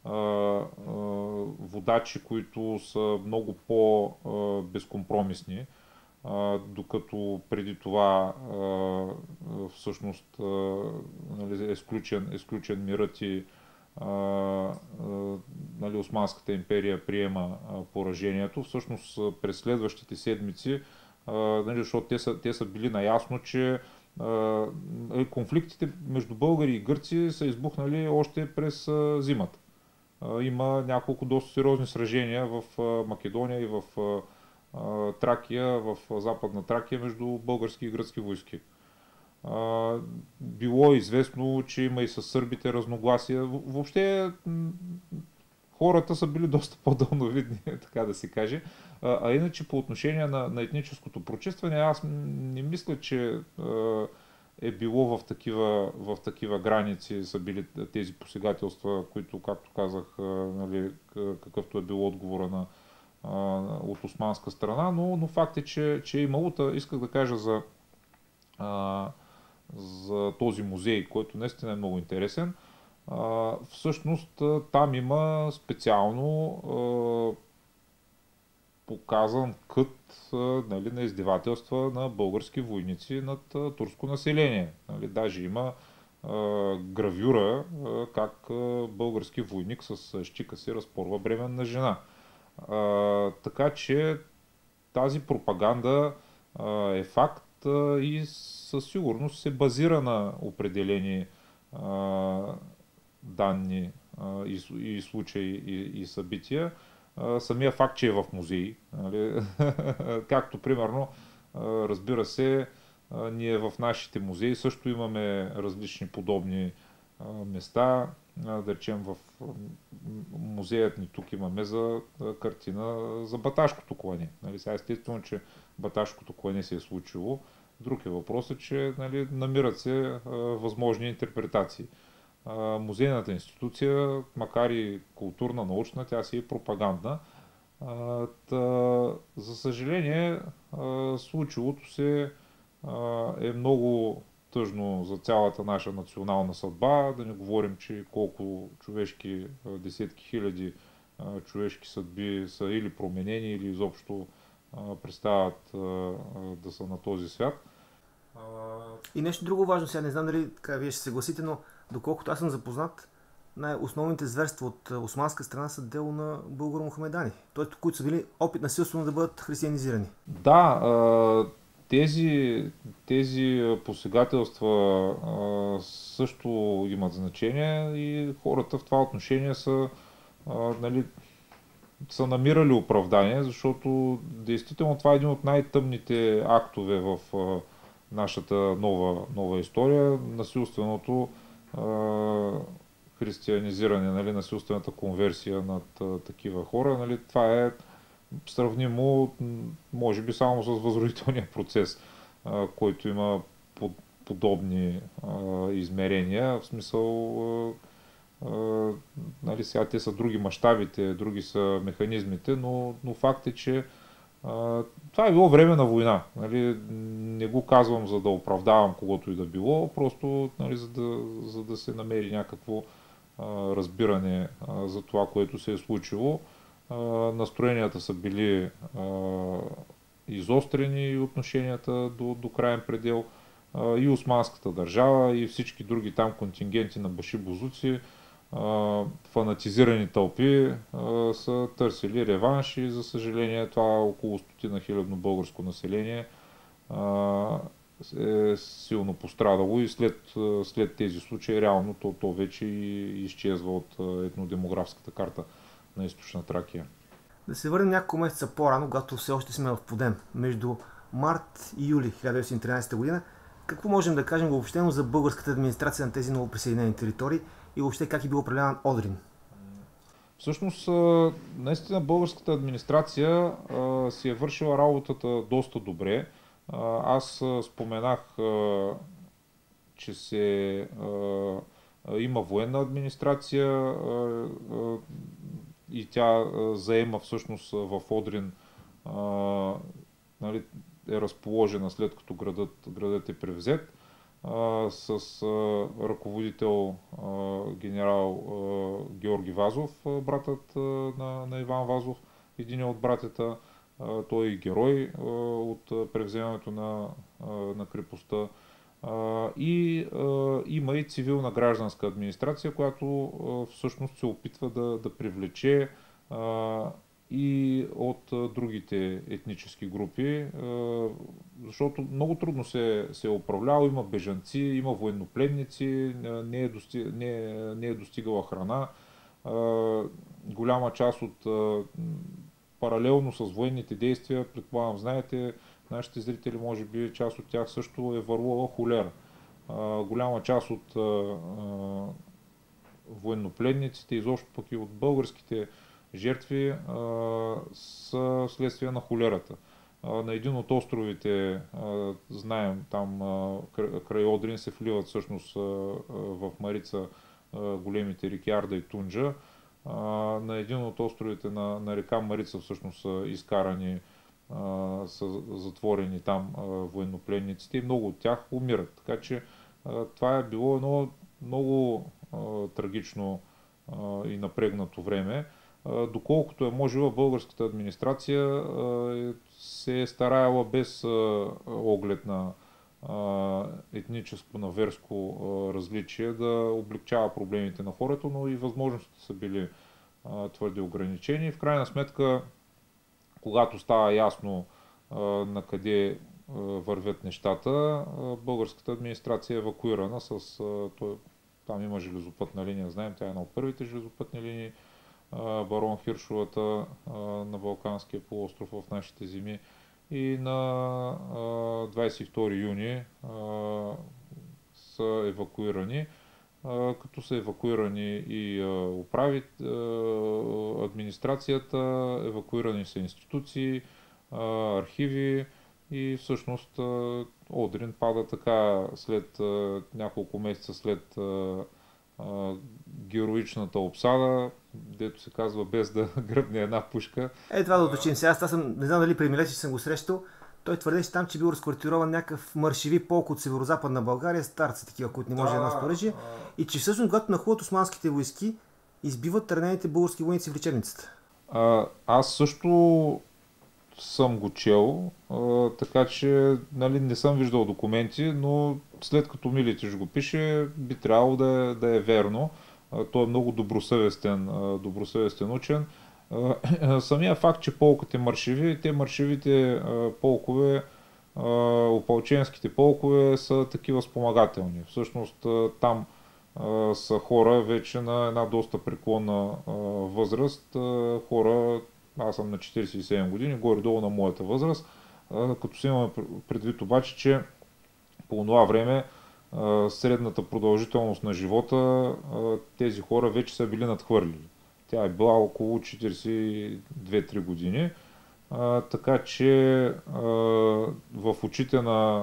водачи, които са много по-безкомпромисни. Uh, докато преди това uh, всъщност uh, нали, е изключен, е изключен мирът и uh, uh, нали, Османската империя приема uh, поражението. Всъщност uh, през следващите седмици, uh, нали, защото те са, те са били наясно, че uh, конфликтите между българи и гърци са избухнали още през uh, зимата. Uh, има няколко доста сериозни сражения в uh, Македония и в uh, Тракия, в Западна Тракия между български и гръцки войски. Било известно, че има и с сърбите разногласия. Въобще хората са били доста по-дълновидни, така да се каже. А иначе по отношение на, на етническото прочистване, аз не мисля, че е било в такива, в такива граници са били тези посегателства, които, както казах, нали, какъвто е било отговора на от османска страна, но, но факт е, че, че е имало. Исках да кажа за, а, за този музей, който наистина е много интересен, а, всъщност там има специално а, показан кът, а, нали, на издевателства на български войници над а, турско население. Нали, даже има а, гравюра а, как а, български войник с щика си разпорва бременна жена. А, така че тази пропаганда а, е факт а, и със сигурност се базира на определени а, данни а, и, и случаи и, и събития. А, самия факт, че е в музей, нали? Както примерно, а, разбира се, а, ние в нашите музеи също имаме различни подобни а, места. А, да речем, в музеят ни тук имаме за а, картина за Баташкото клане. Нали? Сега естествено, че Баташкото клане се е случило. Друг е въпросът, че, нали, намират се а, възможни интерпретации. А, музейната институция, макар и културна, научна, тя си е пропагандна. А, та, за съжаление, а, случилото се а, е много тъжно за цялата наша национална съдба. Да не говорим, че колко човешки, а, десетки хиляди а, човешки съдби са или променени, или изобщо а, престават а, а, да са на този свят. А, И нещо друго важно, сега не знам дали така вие ще се съгласите, но доколкото аз съм запознат, най-основните зверства от османска страна са дело на българо-мухамедани, т.е. които са били опит насилствено да бъдат християнизирани. Да, а, тези, тези посегателства а, също имат значение и хората в това отношение са, а, нали, са намирали оправдание, защото действително това е един от най-тъмните актове в а, нашата нова, нова история. Насилственото а, християнизиране, нали, насилствената конверсия над а, такива хора. Нали, това е сравнимо, може би, само с възродителния процес, а, който има под, подобни а, измерения. В смисъл, а, а, нали, сега те са други мащабите, други са механизмите, но, но факт е, че а, това е било време на война. Нали, не го казвам, за да оправдавам когото и да било, просто, нали, за, да, за да се намери някакво а, разбиране а, за това, което се е случило. Uh, настроенията са били uh, изострени и отношенията до, до крайен предел. Uh, и османската държава, и всички други там контингенти на башибозуци, uh, фанатизирани тълпи uh, са търсили реванш и, за съжаление, това около стотина хилядно българско население uh, е силно пострадало и след, след тези случаи реално то, то вече изчезва от етнодемографската карта на източна Тракия. Да се върнем няколко месеца по-рано, когато все още сме в подем, между март и юли хиляда деветстотин и тринадесета година. Какво можем да кажем въобщено за българската администрация на тези новоприсъединени територии и въобще как е бил управляван Одрин? Всъщност, наистина българската администрация си е вършила работата доста добре. Аз споменах, че се има военна администрация и тя заема всъщност в Одрин, нали, е разположена след като градът, градът е превзет, с ръководител генерал Георги Вазов, братът на, на Иван Вазов, един от братята. Той е герой от превземането на, на крепостта. Uh, и uh, има и цивилна гражданска администрация, която uh, всъщност се опитва да, да привлече uh, и от uh, другите етнически групи, uh, защото много трудно се, се е управляло, има бежанци, има военнопленници, uh, не, е дости, не, не е достигала храна. Uh, голяма част от uh, паралелно с военните действия, предполагам, знаете, нашите зрители, може би, част от тях също е върлала холера. А, голяма част от а, а, военнопленниците, изобщо пък и от българските жертви, а, са следствие на холерата. А, на един от островите, а, знаем, там а, край Одрин се вливат всъщност а, в Марица а, големите реки Арда и Тунджа. А, на един от островите на, на река Марица всъщност са изкарани, са затворени там военнопленниците и много от тях умират. Така че Това е било едно много а, трагично а, и напрегнато време. А, доколкото е можела, българската администрация а, се е стараяла без а, оглед на а, етническо, на верско а, различие да облегчава проблемите на хората, но и възможностите са били а, твърде ограничени. В крайна сметка, когато става ясно а, на къде а, вървят нещата, а, българската администрация е евакуирана с... А, той, там има железопътна линия, знаем, тя е една от първите железопътни линии, а, Барон Хиршовата а, на Балканския полуостров в нашите земи. И на а, двадесет и втори юни а, са евакуирани, а, като са евакуирани и а, управи, а, администрацията, евакуирани са институции, а, архиви и всъщност а, Одрин пада така след а, няколко месеца след а, а, героичната обсада, дето се казва без да гръбне една пушка. Е, това да уточним сега. Аз съм, не знам дали при Милечич съм го срещал. Той твърдеше там, че бил разквартирован някакъв маршеви полк от северо-западна България, старци такива, които не може да носят оръжие. И че всъщност, когато нахлуват османските войски, избиват ранените български войници в лечебницата. А, аз също съм го чел, а, така че нали, не съм виждал документи, но след като Милетиш го пише, би трябвало да е, да е верно. А, той е много добросъвестен, а, добросъвестен учен. А, самия факт, че полкът е маршеви, те маршевите а, полкове, а, опълченските полкове са такива спомагателни. Всъщност а, там а, са хора вече на една доста преклонна а, възраст, а, хора. Аз съм на четиридесет и седем години, горе-долу на моята възраст, като си имаме предвид обаче, че по това време средната продължителност на живота тези хора вече са били надхвърлили. Тя е била около четиридесет и две три години, така че в очите на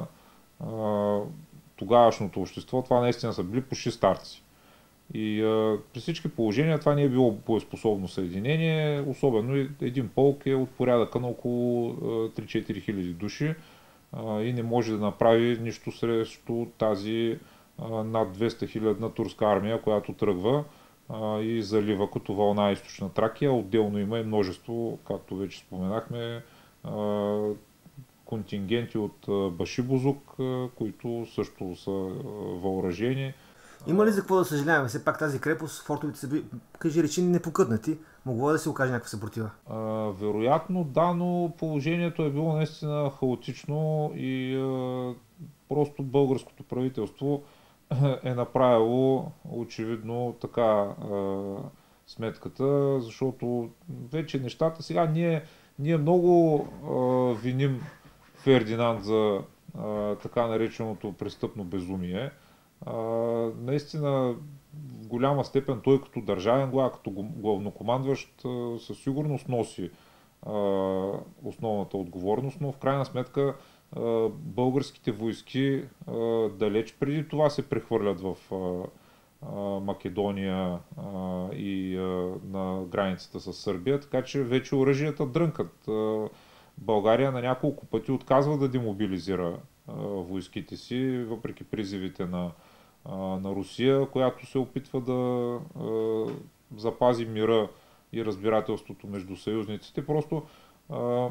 тогавашното общество това наистина са били почти старци. И а, при всички положения това не е било боеспособно съединение, особено един полк е от порядъка на около три-четири хиляди души а, и не може да направи нищо срещу тази а, над двеста хилядна турска армия, която тръгва а, и залива като вълна източна Тракия. Отделно има и множество, както вече споменахме, а, контингенти от а, Башибозук, а, които също са а, въоръжени. Има ли за какво да съжаляваме? Все пак тази крепост, фортовете са били, кажи речи, непокътнати. Могло да се окаже някаква съпротива? А, вероятно, да, но положението е било наистина хаотично и а, просто българското правителство е направило очевидно така а, сметката, защото вече нещата сега ние, ние много а, виним Фердинанд за а, така нареченото престъпно безумие. Uh, наистина в голяма степен той като държавен глава, като главнокомандващ uh, със сигурност носи uh, основната отговорност, но в крайна сметка uh, българските войски uh, далеч преди това се прехвърлят в uh, uh, Македония uh, и uh, на границата с Сърбия, така че вече оръжията дрънкат. Uh, България на няколко пъти отказва да демобилизира войските си, въпреки призивите на, на Русия, която се опитва да а, запази мира и разбирателството между съюзниците. Просто а,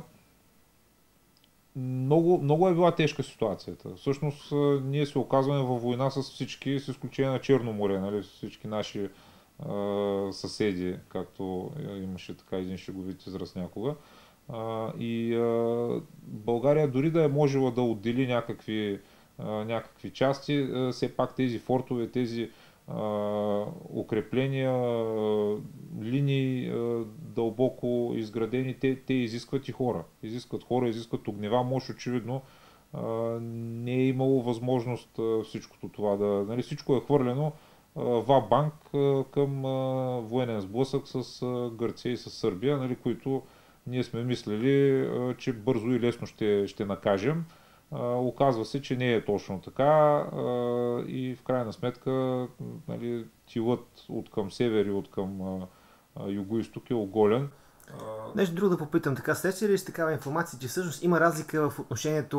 много, много е била тежка ситуацията. Всъщност а, ние се оказваме във война с всички, с изключение на Черно море, нали? Всички наши а, съседи, както имаше така един шеговит израз някога. Uh, и uh, България дори да е можела да отдели някакви, uh, някакви части, uh, все пак тези фортове, тези uh, укрепления, uh, линии uh, дълбоко изградени, те, те изискват и хора. Изискват хора, изискват огнева мощ, очевидно uh, не е имало възможност uh, всичкото това да... Нали, всичко е хвърлено uh, ва-банк uh, към uh, военен сблъсък с uh, Гърция и с Сърбия, нали, които ние сме мислили, че бързо и лесно ще, ще накажем. Оказва се, че не е точно така и в крайна сметка нали, тилът от към север и от към юго-исток е оголен. Нещо друго да попитам. Така, следствие ли с такава информация, че всъщност има разлика в отношението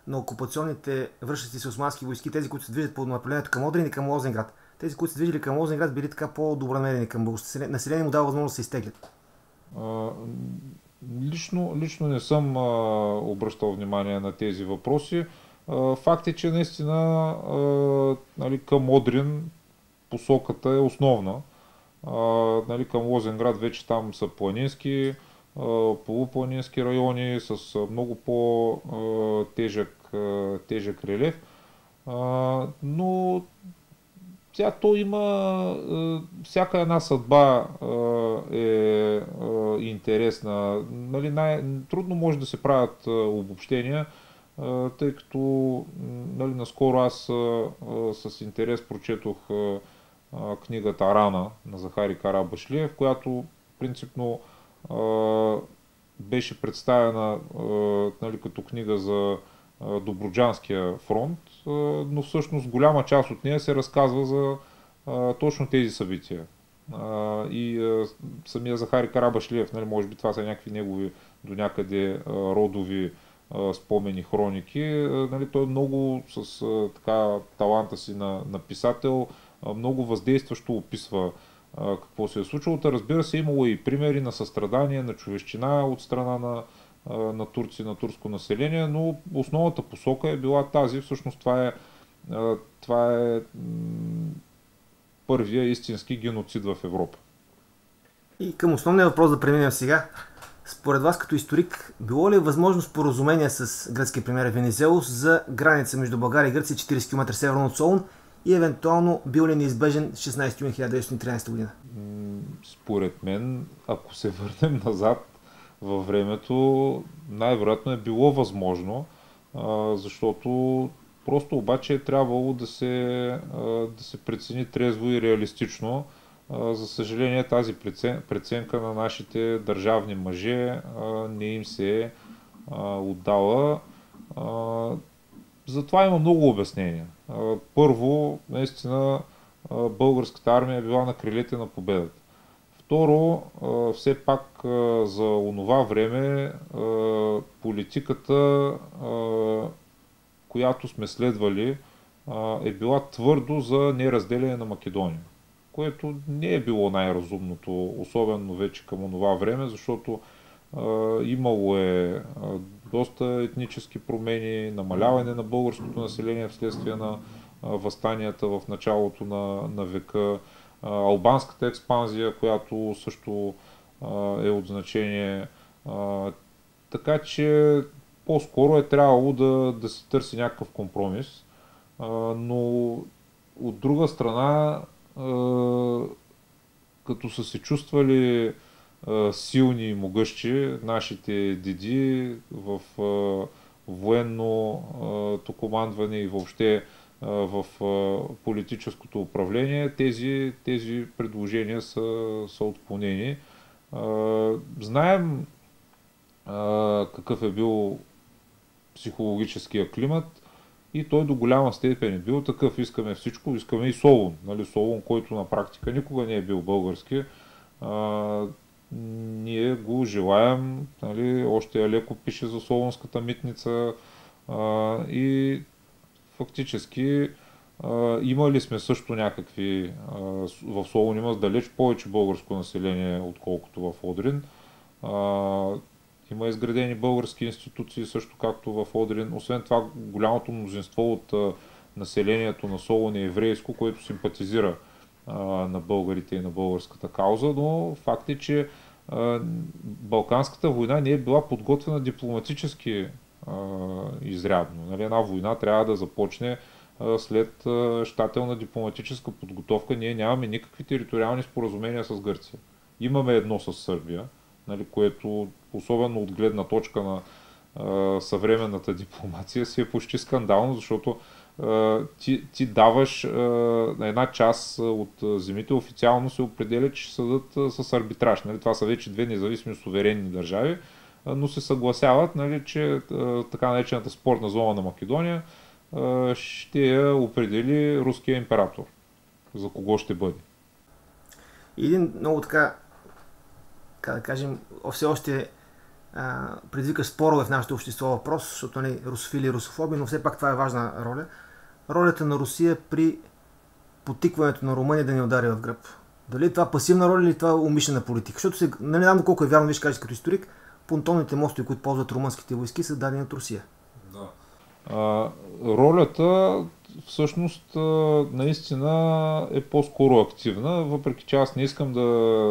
на окупационните връщащи се османски войски, тези, които се движат по направлението към Одрин и към Лозенград. Тези, които се движили към Лозенград, били така по-добронамерени към българското население, му дава възможност да се изтеглят. А, лично, лично не съм а, обръщал внимание на тези въпроси. А, факт е, че наистина а, нали, към Одрин посоката е основна. А, нали, към Лозенград вече там са планински, а, полупланински райони с а, много по-тежък тежък релеф. А, но тя то има, а, всяка една съдба а, е а, интересна. Нали, най- трудно може да се правят а, обобщения, а, тъй като нали, наскоро аз а, а, с интерес прочетох а, а, книгата Рана на Захари Карабашлиев, която принципно а, беше представена а, нали, като книга за а, Добруджанския фронт, а, но всъщност голяма част от нея се разказва за а, точно тези събития. А, и а, самия Захари Карабашлиев, нали, може би това са някакви негови до някъде а, родови а, спомени, хроники. А, нали, той много с а, така, таланта си на, на писател а, много въздействащо описва а, какво се е случило. Та, разбира се, имало и примери на състрадание, на човещина от страна на, а, на турци, на турско население, но основната посока е била тази. Всъщност това е, а, това е м- първия истински геноцид в Европа. И към основния въпрос да преминем сега. Според вас като историк, било ли е възможно споразумение с гръцкия премиер Венизелос за граница между България и Гърция четирийсет километра северно от Солун и евентуално бил ли неизбежен шестнайсети юни хиляда деветстотин и тринайсета година? Според мен, ако се върнем назад във времето, най-вероятно е било възможно, защото просто обаче е трябвало да се, да се прецени трезво и реалистично. За съжаление, тази преценка на нашите държавни мъже не им се е отдала. Затова има много обяснения. Първо, наистина, българската армия е била на крилете на победата. Второ, все пак за онова време политиката, която сме следвали, е била твърдо за неразделяне на Македония, което не е било най-разумното, особено вече към онова време, защото имало е доста етнически промени, намаляване на българското население вследствие на въстанията в началото на, на века, албанската експанзия, която също е от значение. Така че по-скоро е трябвало да, да се търси някакъв компромис, но от друга страна, като са се чувствали силни и могъщи нашите деди в военното командване и въобще в политическото управление, тези, тези предложения са, са отклонени. Знаем какъв е бил психологическия климат и той до голяма степен е бил такъв. Искаме всичко, искаме и Солун. Нали, Солун, който на практика никога не е бил български. Ние го желаем, нали, още леко пише за Солунската митница а, и фактически а, имали сме също някакви, а, в Солун има далеч повече българско население, отколкото в Одрин. А, има изградени български институции, също както в Одрин. Освен това, голямото мнозинство от а, населението на Солун е еврейско, което симпатизира на българите и на българската кауза, но факт е, че а, Балканската война не е била подготвена дипломатически а, изрядно. Нали, една война трябва да започне а, след а, щателна дипломатическа подготовка. Ние нямаме никакви териториални споразумения с Гърция. Имаме едно с Сърбия, нали, което особено от гледна точка на а, съвременната дипломация си е почти скандално, защото Ти, ти даваш на една част от земите, официално се определя, че съдът с арбитраж. Нали? Това са вече две независими суверенни държави, но се съгласяват, нали, че така наречената спорна зона на Македония ще я определи руския император. За кого ще бъде. Един много така, как да кажем, все още предизвика спорове в нашето общество въпрос, защото не русофили и русофоби, но все пак това е важна роля. Ролята на Русия при потикването на Румъния да ни удари в гръб. Дали това пасивна роля или това умишлена политика? Защото се, не знам колко е вярно, виж кажеш като историк, понтонните мостове, които ползват румънските войски, са дадени от Русия. Да. А, ролята всъщност наистина е по-скоро активна, въпреки че аз не искам да,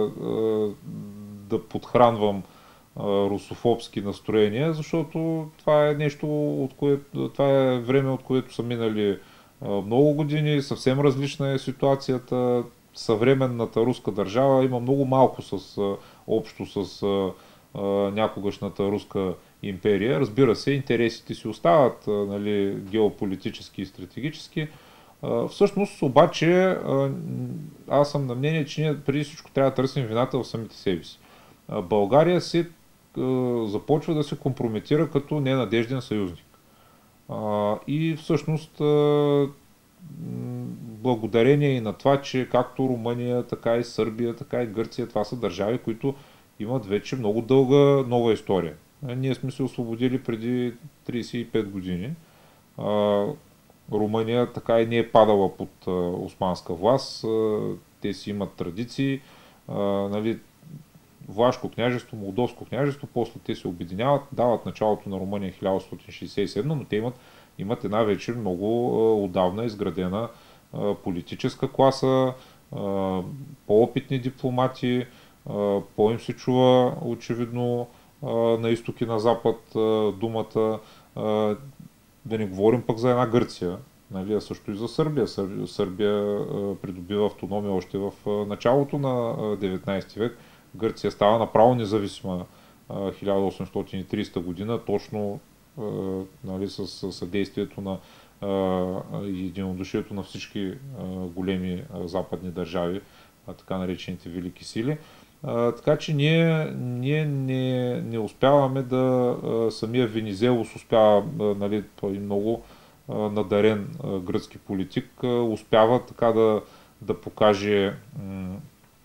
да подхранвам русофобски настроения, защото това е нещо, от което, това е време, от което са минали много години, съвсем различна е ситуацията. Съвременната руска държава има много малко с, общо с а, някогашната руска империя. Разбира се, интересите си остават, нали, геополитически и стратегически. А, всъщност обаче а, аз съм на мнение, че ние преди всичко трябва да търсим вината в самите себе си. А, България се а, започва да се компрометира като ненадежден съюзник. А, и всъщност а, благодарение и на това, че както Румъния, така и Сърбия, така и Гърция, това са държави, които имат вече много дълга нова история. Ние сме се освободили преди трийсет и пет години. А, Румъния така и не е падала под а, османска власт. А, те си имат традиции. А, нали, Влашко княжество, Молдовско княжество, после те се обединяват, дават началото на Румъния хиляда осемстотин шейсет и седма, но те имат, имат една вече много а, отдавна изградена а, политическа класа, а, по-опитни дипломати, а, по-им се чува очевидно а, на изток и на запад а, думата. А, да не говорим пък за една Гърция, нали, а също и за Сърбия. Сърбия, Сърбия а, придобива автономия още в а, началото на деветнайсети век. Гърция става направо независима а, хиляда осемстотин и трийсета година, точно а, нали, с съдействието на а, единодушието на всички а, големи а, западни държави, а, така наречените велики сили. А, така че ние, ние не, не успяваме да, а, самия Венизелос успява, а, нали, той много а, надарен а, гръцки политик, а, успява така да, да покаже м-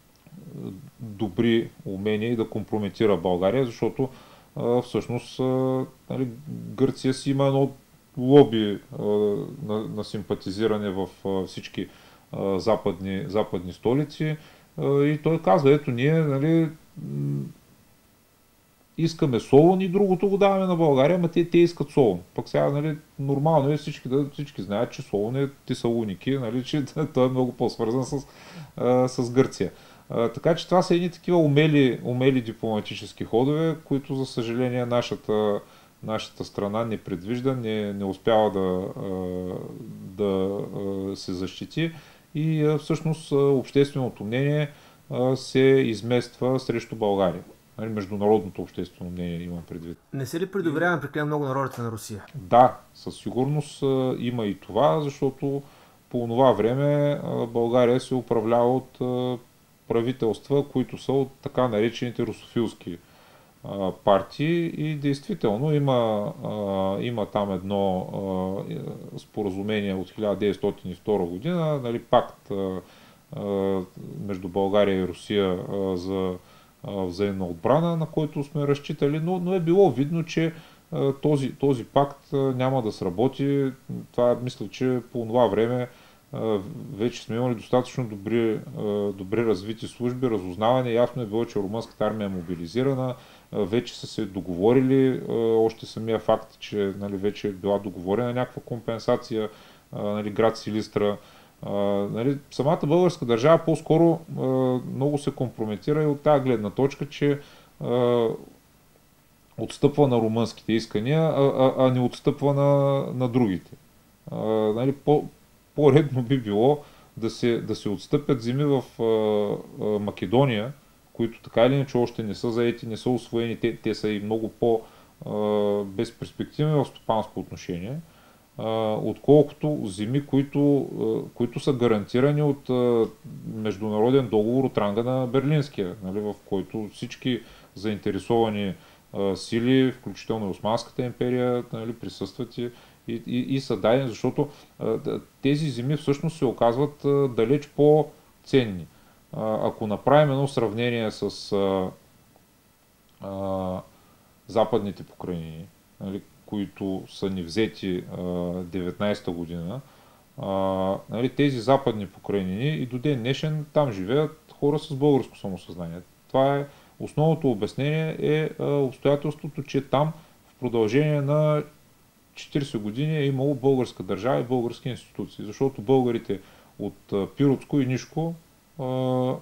добри умения и да компрометира България, защото а, всъщност а, нали, Гърция си има едно лоби а, на, на симпатизиране в а, всички а, западни, западни столици а, и той казва, ето ние нали, искаме Солун и другото го даваме на България, ама те, те искат Солун. Пък сега нали, нормално е всички, да, всички знаят, че Солун е Тесалуники, нали, че той е много по-свързан с, а, с Гърция. Uh, така че това са едни такива умели, умели дипломатически ходове, които за съжаление нашата, нашата страна не предвижда, не, не успява да, uh, да uh, се защити и uh, всъщност uh, общественото мнение uh, се измества срещу България. Международното обществено мнение имам предвид. Не се ли предоверяваме прекалено много на ролята на Русия? Да, със сигурност uh, има и това, защото по това време uh, България се управлява от uh, правителства, които са от така наречените русофилски а, партии и действително има, а, има там едно а, споразумение от хиляда деветстотин и втора година, нали, пакт а, а, между България и Русия а, за а, взаимна отбрана, на който сме разчитали, но, но е било видно, че а, този, този пакт а, няма да сработи. Това мисля, че по това време вече сме имали достатъчно добри, добри развити служби, разузнаване. Ясно е било, че румънската армия е мобилизирана. Вече са се договорили, още самия факт, че нали, вече е била договорена някаква компенсация, нали, град Силистра. Нали, самата българска държава по-скоро много се компрометира и от тази гледна точка, че отстъпва на румънските искания, а, а, а не отстъпва на, на другите. Нали, по, По-редно би било да се, да се отстъпят земи в а, а, Македония, които така или иначе още не са заети, не са усвоени, те, те са и много по-безперспективни в стопанско отношение, а, отколкото земи, които, а, които са гарантирани от а, международен договор от ранга на Берлинския, нали, в който всички заинтересовани а, сили, включително и Османската империя, нали, присъстват и И, и, и са дадени, защото а, тези земи всъщност се оказват а, далеч по-ценни. А, ако направим едно сравнение с а, а, западните покрайнини, нали, които са ни взети деветнайсета година, а, нали, тези западни покрайнини и до ден днешен там живеят хора с българско самосъзнание. Това е основното обяснение е а, обстоятелството, че там в продължение на четирийсет години е имало българска държава и български институции, защото българите от а, Пиротско и Нишко, а,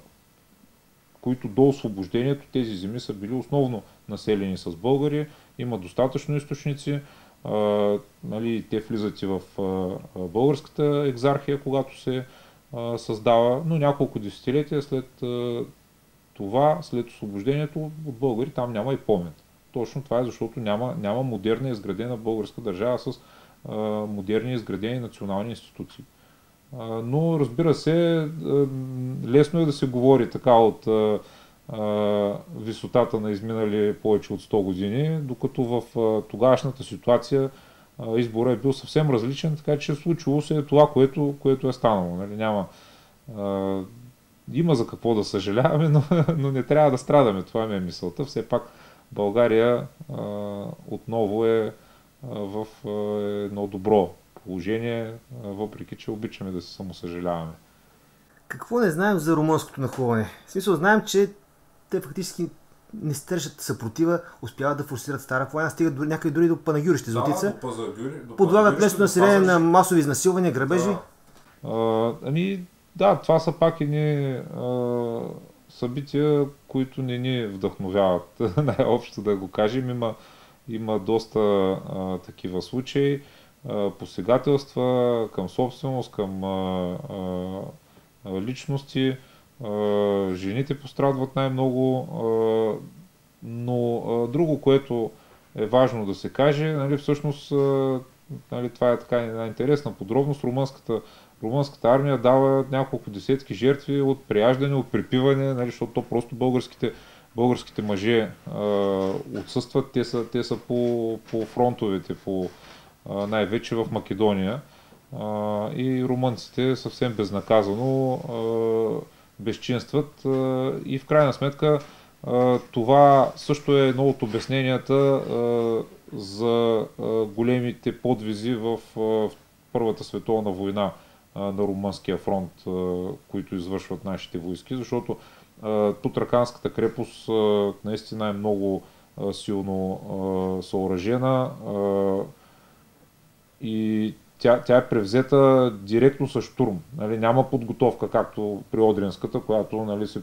които до освобождението тези земи са били основно населени с българи, има достатъчно източници, а, нали, те влизат и в а, българската екзархия, когато се а, създава, но няколко десетилетия след а, това, след освобождението от българи, там няма и памет. Точно това е, защото няма, няма модерна изградена българска държава с а, модерни изградени национални институции. А, но разбира се, а, лесно е да се говори така от а, а, висотата на изминали повече от сто години, докато в а, тогавашната ситуация а, изборът е бил съвсем различен, така че случило се това, което, което е станало. Нали? Няма, а, има за какво да съжаляваме, но, но не трябва да страдаме. Това ми е мисълта. Все пак България а, отново е а, в а, едно добро положение, а, въпреки че обичаме да се самосъжаляваме. Какво не знаем за румънското нахлуване? В смисъл, знаем, че те фактически не стържат съпротива, успяват да форсират Стара планина, стигат до някъде дори до Панагюрище Златица, да, подлагат местно население на масови изнасилвания, грабежи. Да. А, ами, да, това са пак едни а, събития, които не ни вдъхновяват, най-общо да го кажем. Има, има доста а, такива случаи, а, посегателства към собственост, към а, а, личности. А, жените пострадват най-много, а, но а, друго, което е важно да се каже, нали, всъщност а, нали, това е така една интересна подробност. Румънската Румънската армия дава няколко десетки жертви от прияждане, от припиване, нали, защото то просто българските, българските мъже а, отсъстват, те са, те са по, по фронтовете, по, а, най-вече в Македония. А, и румънците съвсем безнаказано а, безчинстват а, и в крайна сметка а, това също е едно от обясненията а, за а, големите подвизи в, а, в Първата световна война на Румънския фронт, които извършват нашите войски, защото Тутраканската крепост наистина е много силно съоръжена и тя, тя е превзета директно с щурм. Нали, няма подготовка, както при Одринската, която, нали, се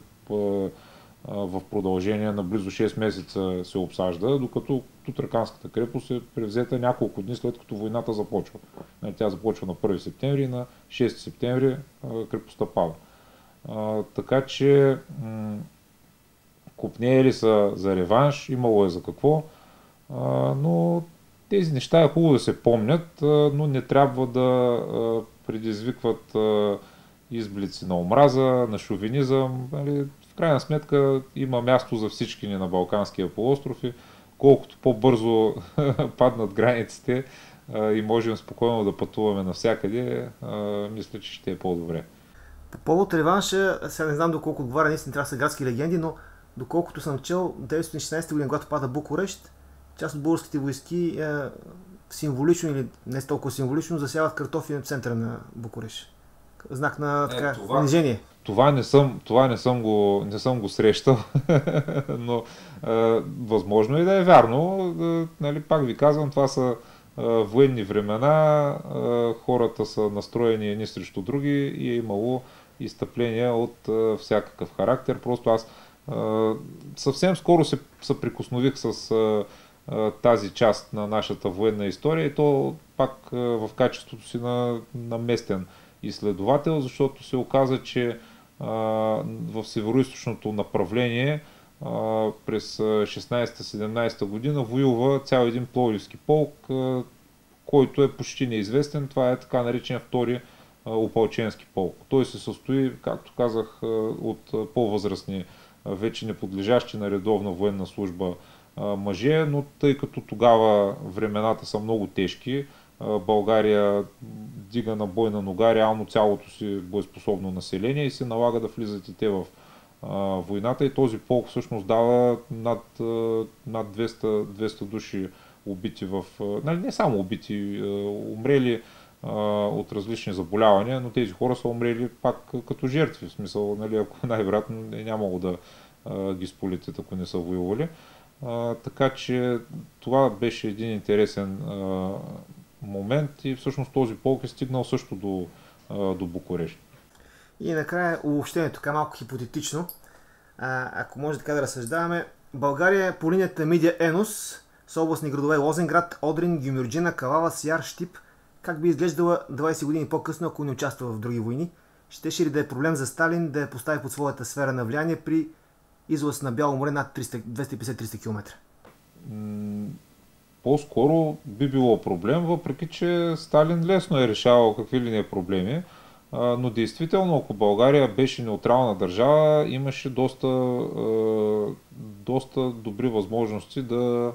в продължение на близо шест месеца се обсажда, докато Тутраканската крепост е превзета няколко дни след като войната започва. Тя започва на първи септември и на шести септември крепостта пада. А, така че м- купнеели са за реванш, имало е за какво, а, но тези неща е хубаво да се помнят, а, но не трябва да а, предизвикват а, изблици на омраза, на шовинизъм. Нали, в крайна сметка има място за всички ни на Балканския полуостров и колкото по-бързо паднат границите а, и можем спокойно да пътуваме навсякъде, а, мисля, че ще е по-добре. По повод реванша, сега не знам доколко отговаря, наистина трябва да са градски легенди, но доколкото съм чел, деветстотин и шестнадесета година, когато пада Букурещ, част от българските войски е, символично или не толкова символично засяват картофи на центъра на Букурещ. Знак на така, е, това, унижение. Това не съм, това не съм го, не съм го срещал, но е, възможно и да е вярно. Е, нали, пак ви казвам, това са е, военни времена, е, хората са настроени едни срещу други и е имало изстъпления от е, всякакъв характер. Просто аз е, съвсем скоро се съприкоснових с е, е, тази част на нашата военна история и то пак е, в качеството си на, на местен изследовател, защото се оказа, че а, в североизточното направление а, през шестнадесета-седемнадесета година воюва цял един пловдивски полк, а, който е почти неизвестен. Това е така наречен втори а, опълченски полк. Той се състои, както казах, а, от по-възрастни, а, вече неподлежащи на редовна военна служба а, мъже, но тъй като тогава времената са много тежки, България дига на бойна нога реално цялото си боеспособно население и се налага да влизат и те в войната и този полк всъщност дава над, над двеста, двеста души убити в... Нали, не само убити, умрели от различни заболявания, но тези хора са умрели пак като жертви. В смисъл, нали, ако най-вероятно е нямало да ги сполитят, ако не са воювали. Така че това беше един интересен момент и всъщност този полк е стигнал също до, до Букурещ. И накрая обобщението, така малко хипотетично. А, ако може така да разсъждаваме, България по линията Мидия-Енос с областни градове Лозенград, Одрин, Гюмюрджина, Калава, Сияр, Щип, как би изглеждала двайсет години по-късно, ако не участва в други войни? Щеше ли да е проблем за Сталин да я постави под своята сфера на влияние при излаз на Бяло море над двеста и петдесет до триста километра? По-скоро би било проблем, въпреки че Сталин лесно е решавал какви ли не проблеми. Но действително, ако България беше неутрална държава, имаше доста, доста добри възможности да,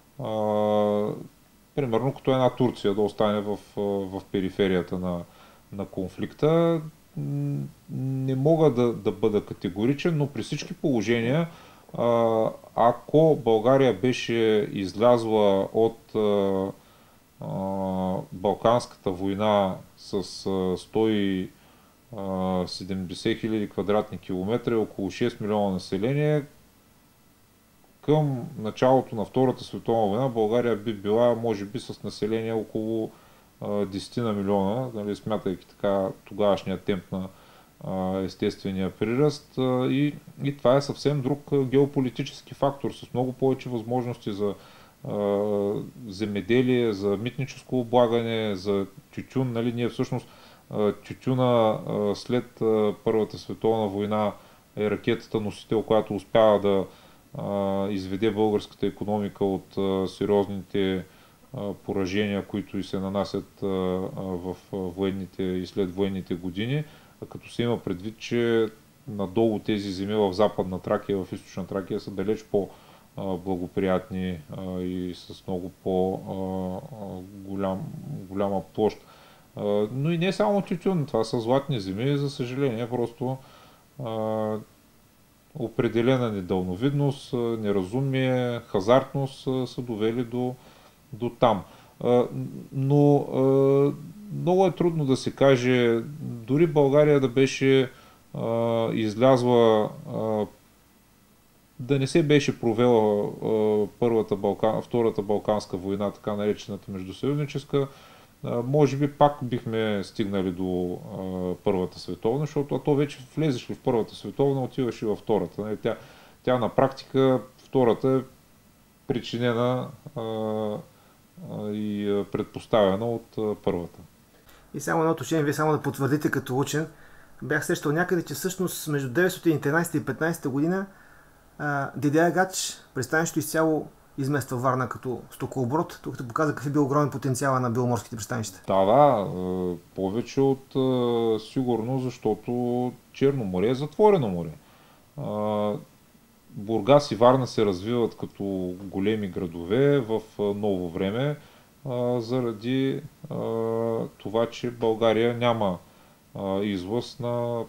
примерно като една Турция, да остане в, в периферията на, на конфликта. Не мога да, да бъда категоричен, но при всички положения, ако България беше излязла от Балканската война с сто и седемдесет хиляди квадратни километра и около шест милиона население, към началото на Втората световна война България би била, може би, с население около десет милиона, нали, смятайки така тогавашния темп на естествения приръст. И, и това е съвсем друг геополитически фактор, с много повече възможности за земеделие, за митническо облагане, за тютюн. Нали, ние всъщност тютюна след Първата световна война е ракетата носител, която успява да изведе българската икономика от сериозните поражения, които и се нанасят в военните и след военните години, като се има предвид, че надолу тези земи в Западна Тракия, в Източна Тракия са далеч по благоприятни и с много по-голяма площ. Но и не само тютюн, това са златни земи, за съжаление, просто определена недълновидност, неразумие, хазартност са довели до, до там. Но много е трудно да се каже, дори България да беше излязла, да не се беше провела първата Балкан, Втората Балканска война, така наречената междусъюзническа, може би пак бихме стигнали до а, Първата световна, защото а то вече влезеш ли в Първата световна, отиваш и във Втората. Тя, тя на практика, Втората е причинена а, а, и предпоставена от а, Първата. И само едно уточнение, вие само да потвърдите като учен, бях срещал някъде, че всъщност между деветстотин и тринадесета и петнадесета година Дидие Агач, пристанището изцяло измества Варна като стокооборот. Тук те показа какъв е бил огромен потенциала на беломорските пристанища. Да, да, повече от сигурно, защото Черно море е затворено море. Бургас и Варна се развиват като големи градове в ново време, заради това, че България няма излъз на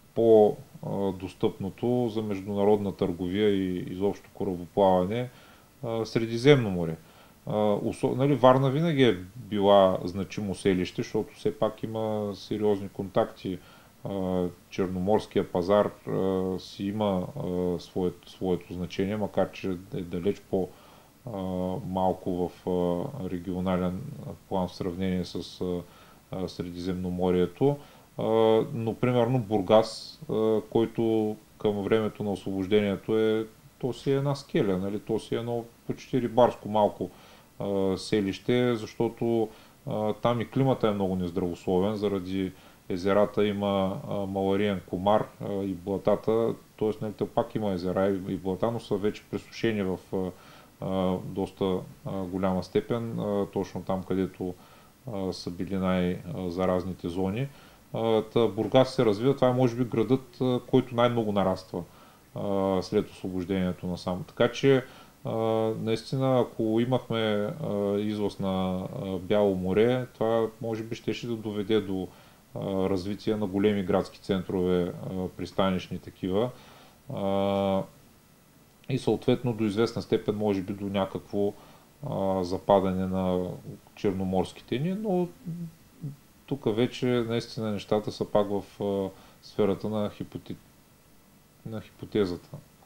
по-достъпното за международна търговия и изобщо корабоплаване Средиземно море. Нали, Варна винаги е била значимо селище, защото все пак има сериозни контакти. Черноморския пазар си има своето, своето значение, макар че е далеч по-малко в регионален план в сравнение с Средиземноморието. Но примерно Бургас, който към времето на освобождението е, то си е една скеля, нали? То си е едно почти рибарско малко а, селище, защото а, там и климата е много нездравословен, заради езерата има а, малариен комар а, и блатата, т.е. нали, пак има езера и, и блата, но са вече пресушени в а, доста а, голяма степен, а, точно там, където а, са били най-заразните зони. А, та Бургас се развива, това е може би градът, а, който най-много нараства след освобождението насам. Така че наистина, ако имахме излъз на Бяло море, това може би щеше да доведе до развитие на големи градски центрове, пристанищни такива. А, и съответно до известна степен може би до някакво а, западане на черноморските ни, но тук вече наистина нещата са пак в а, сферата на, хипоте... на хипотезата.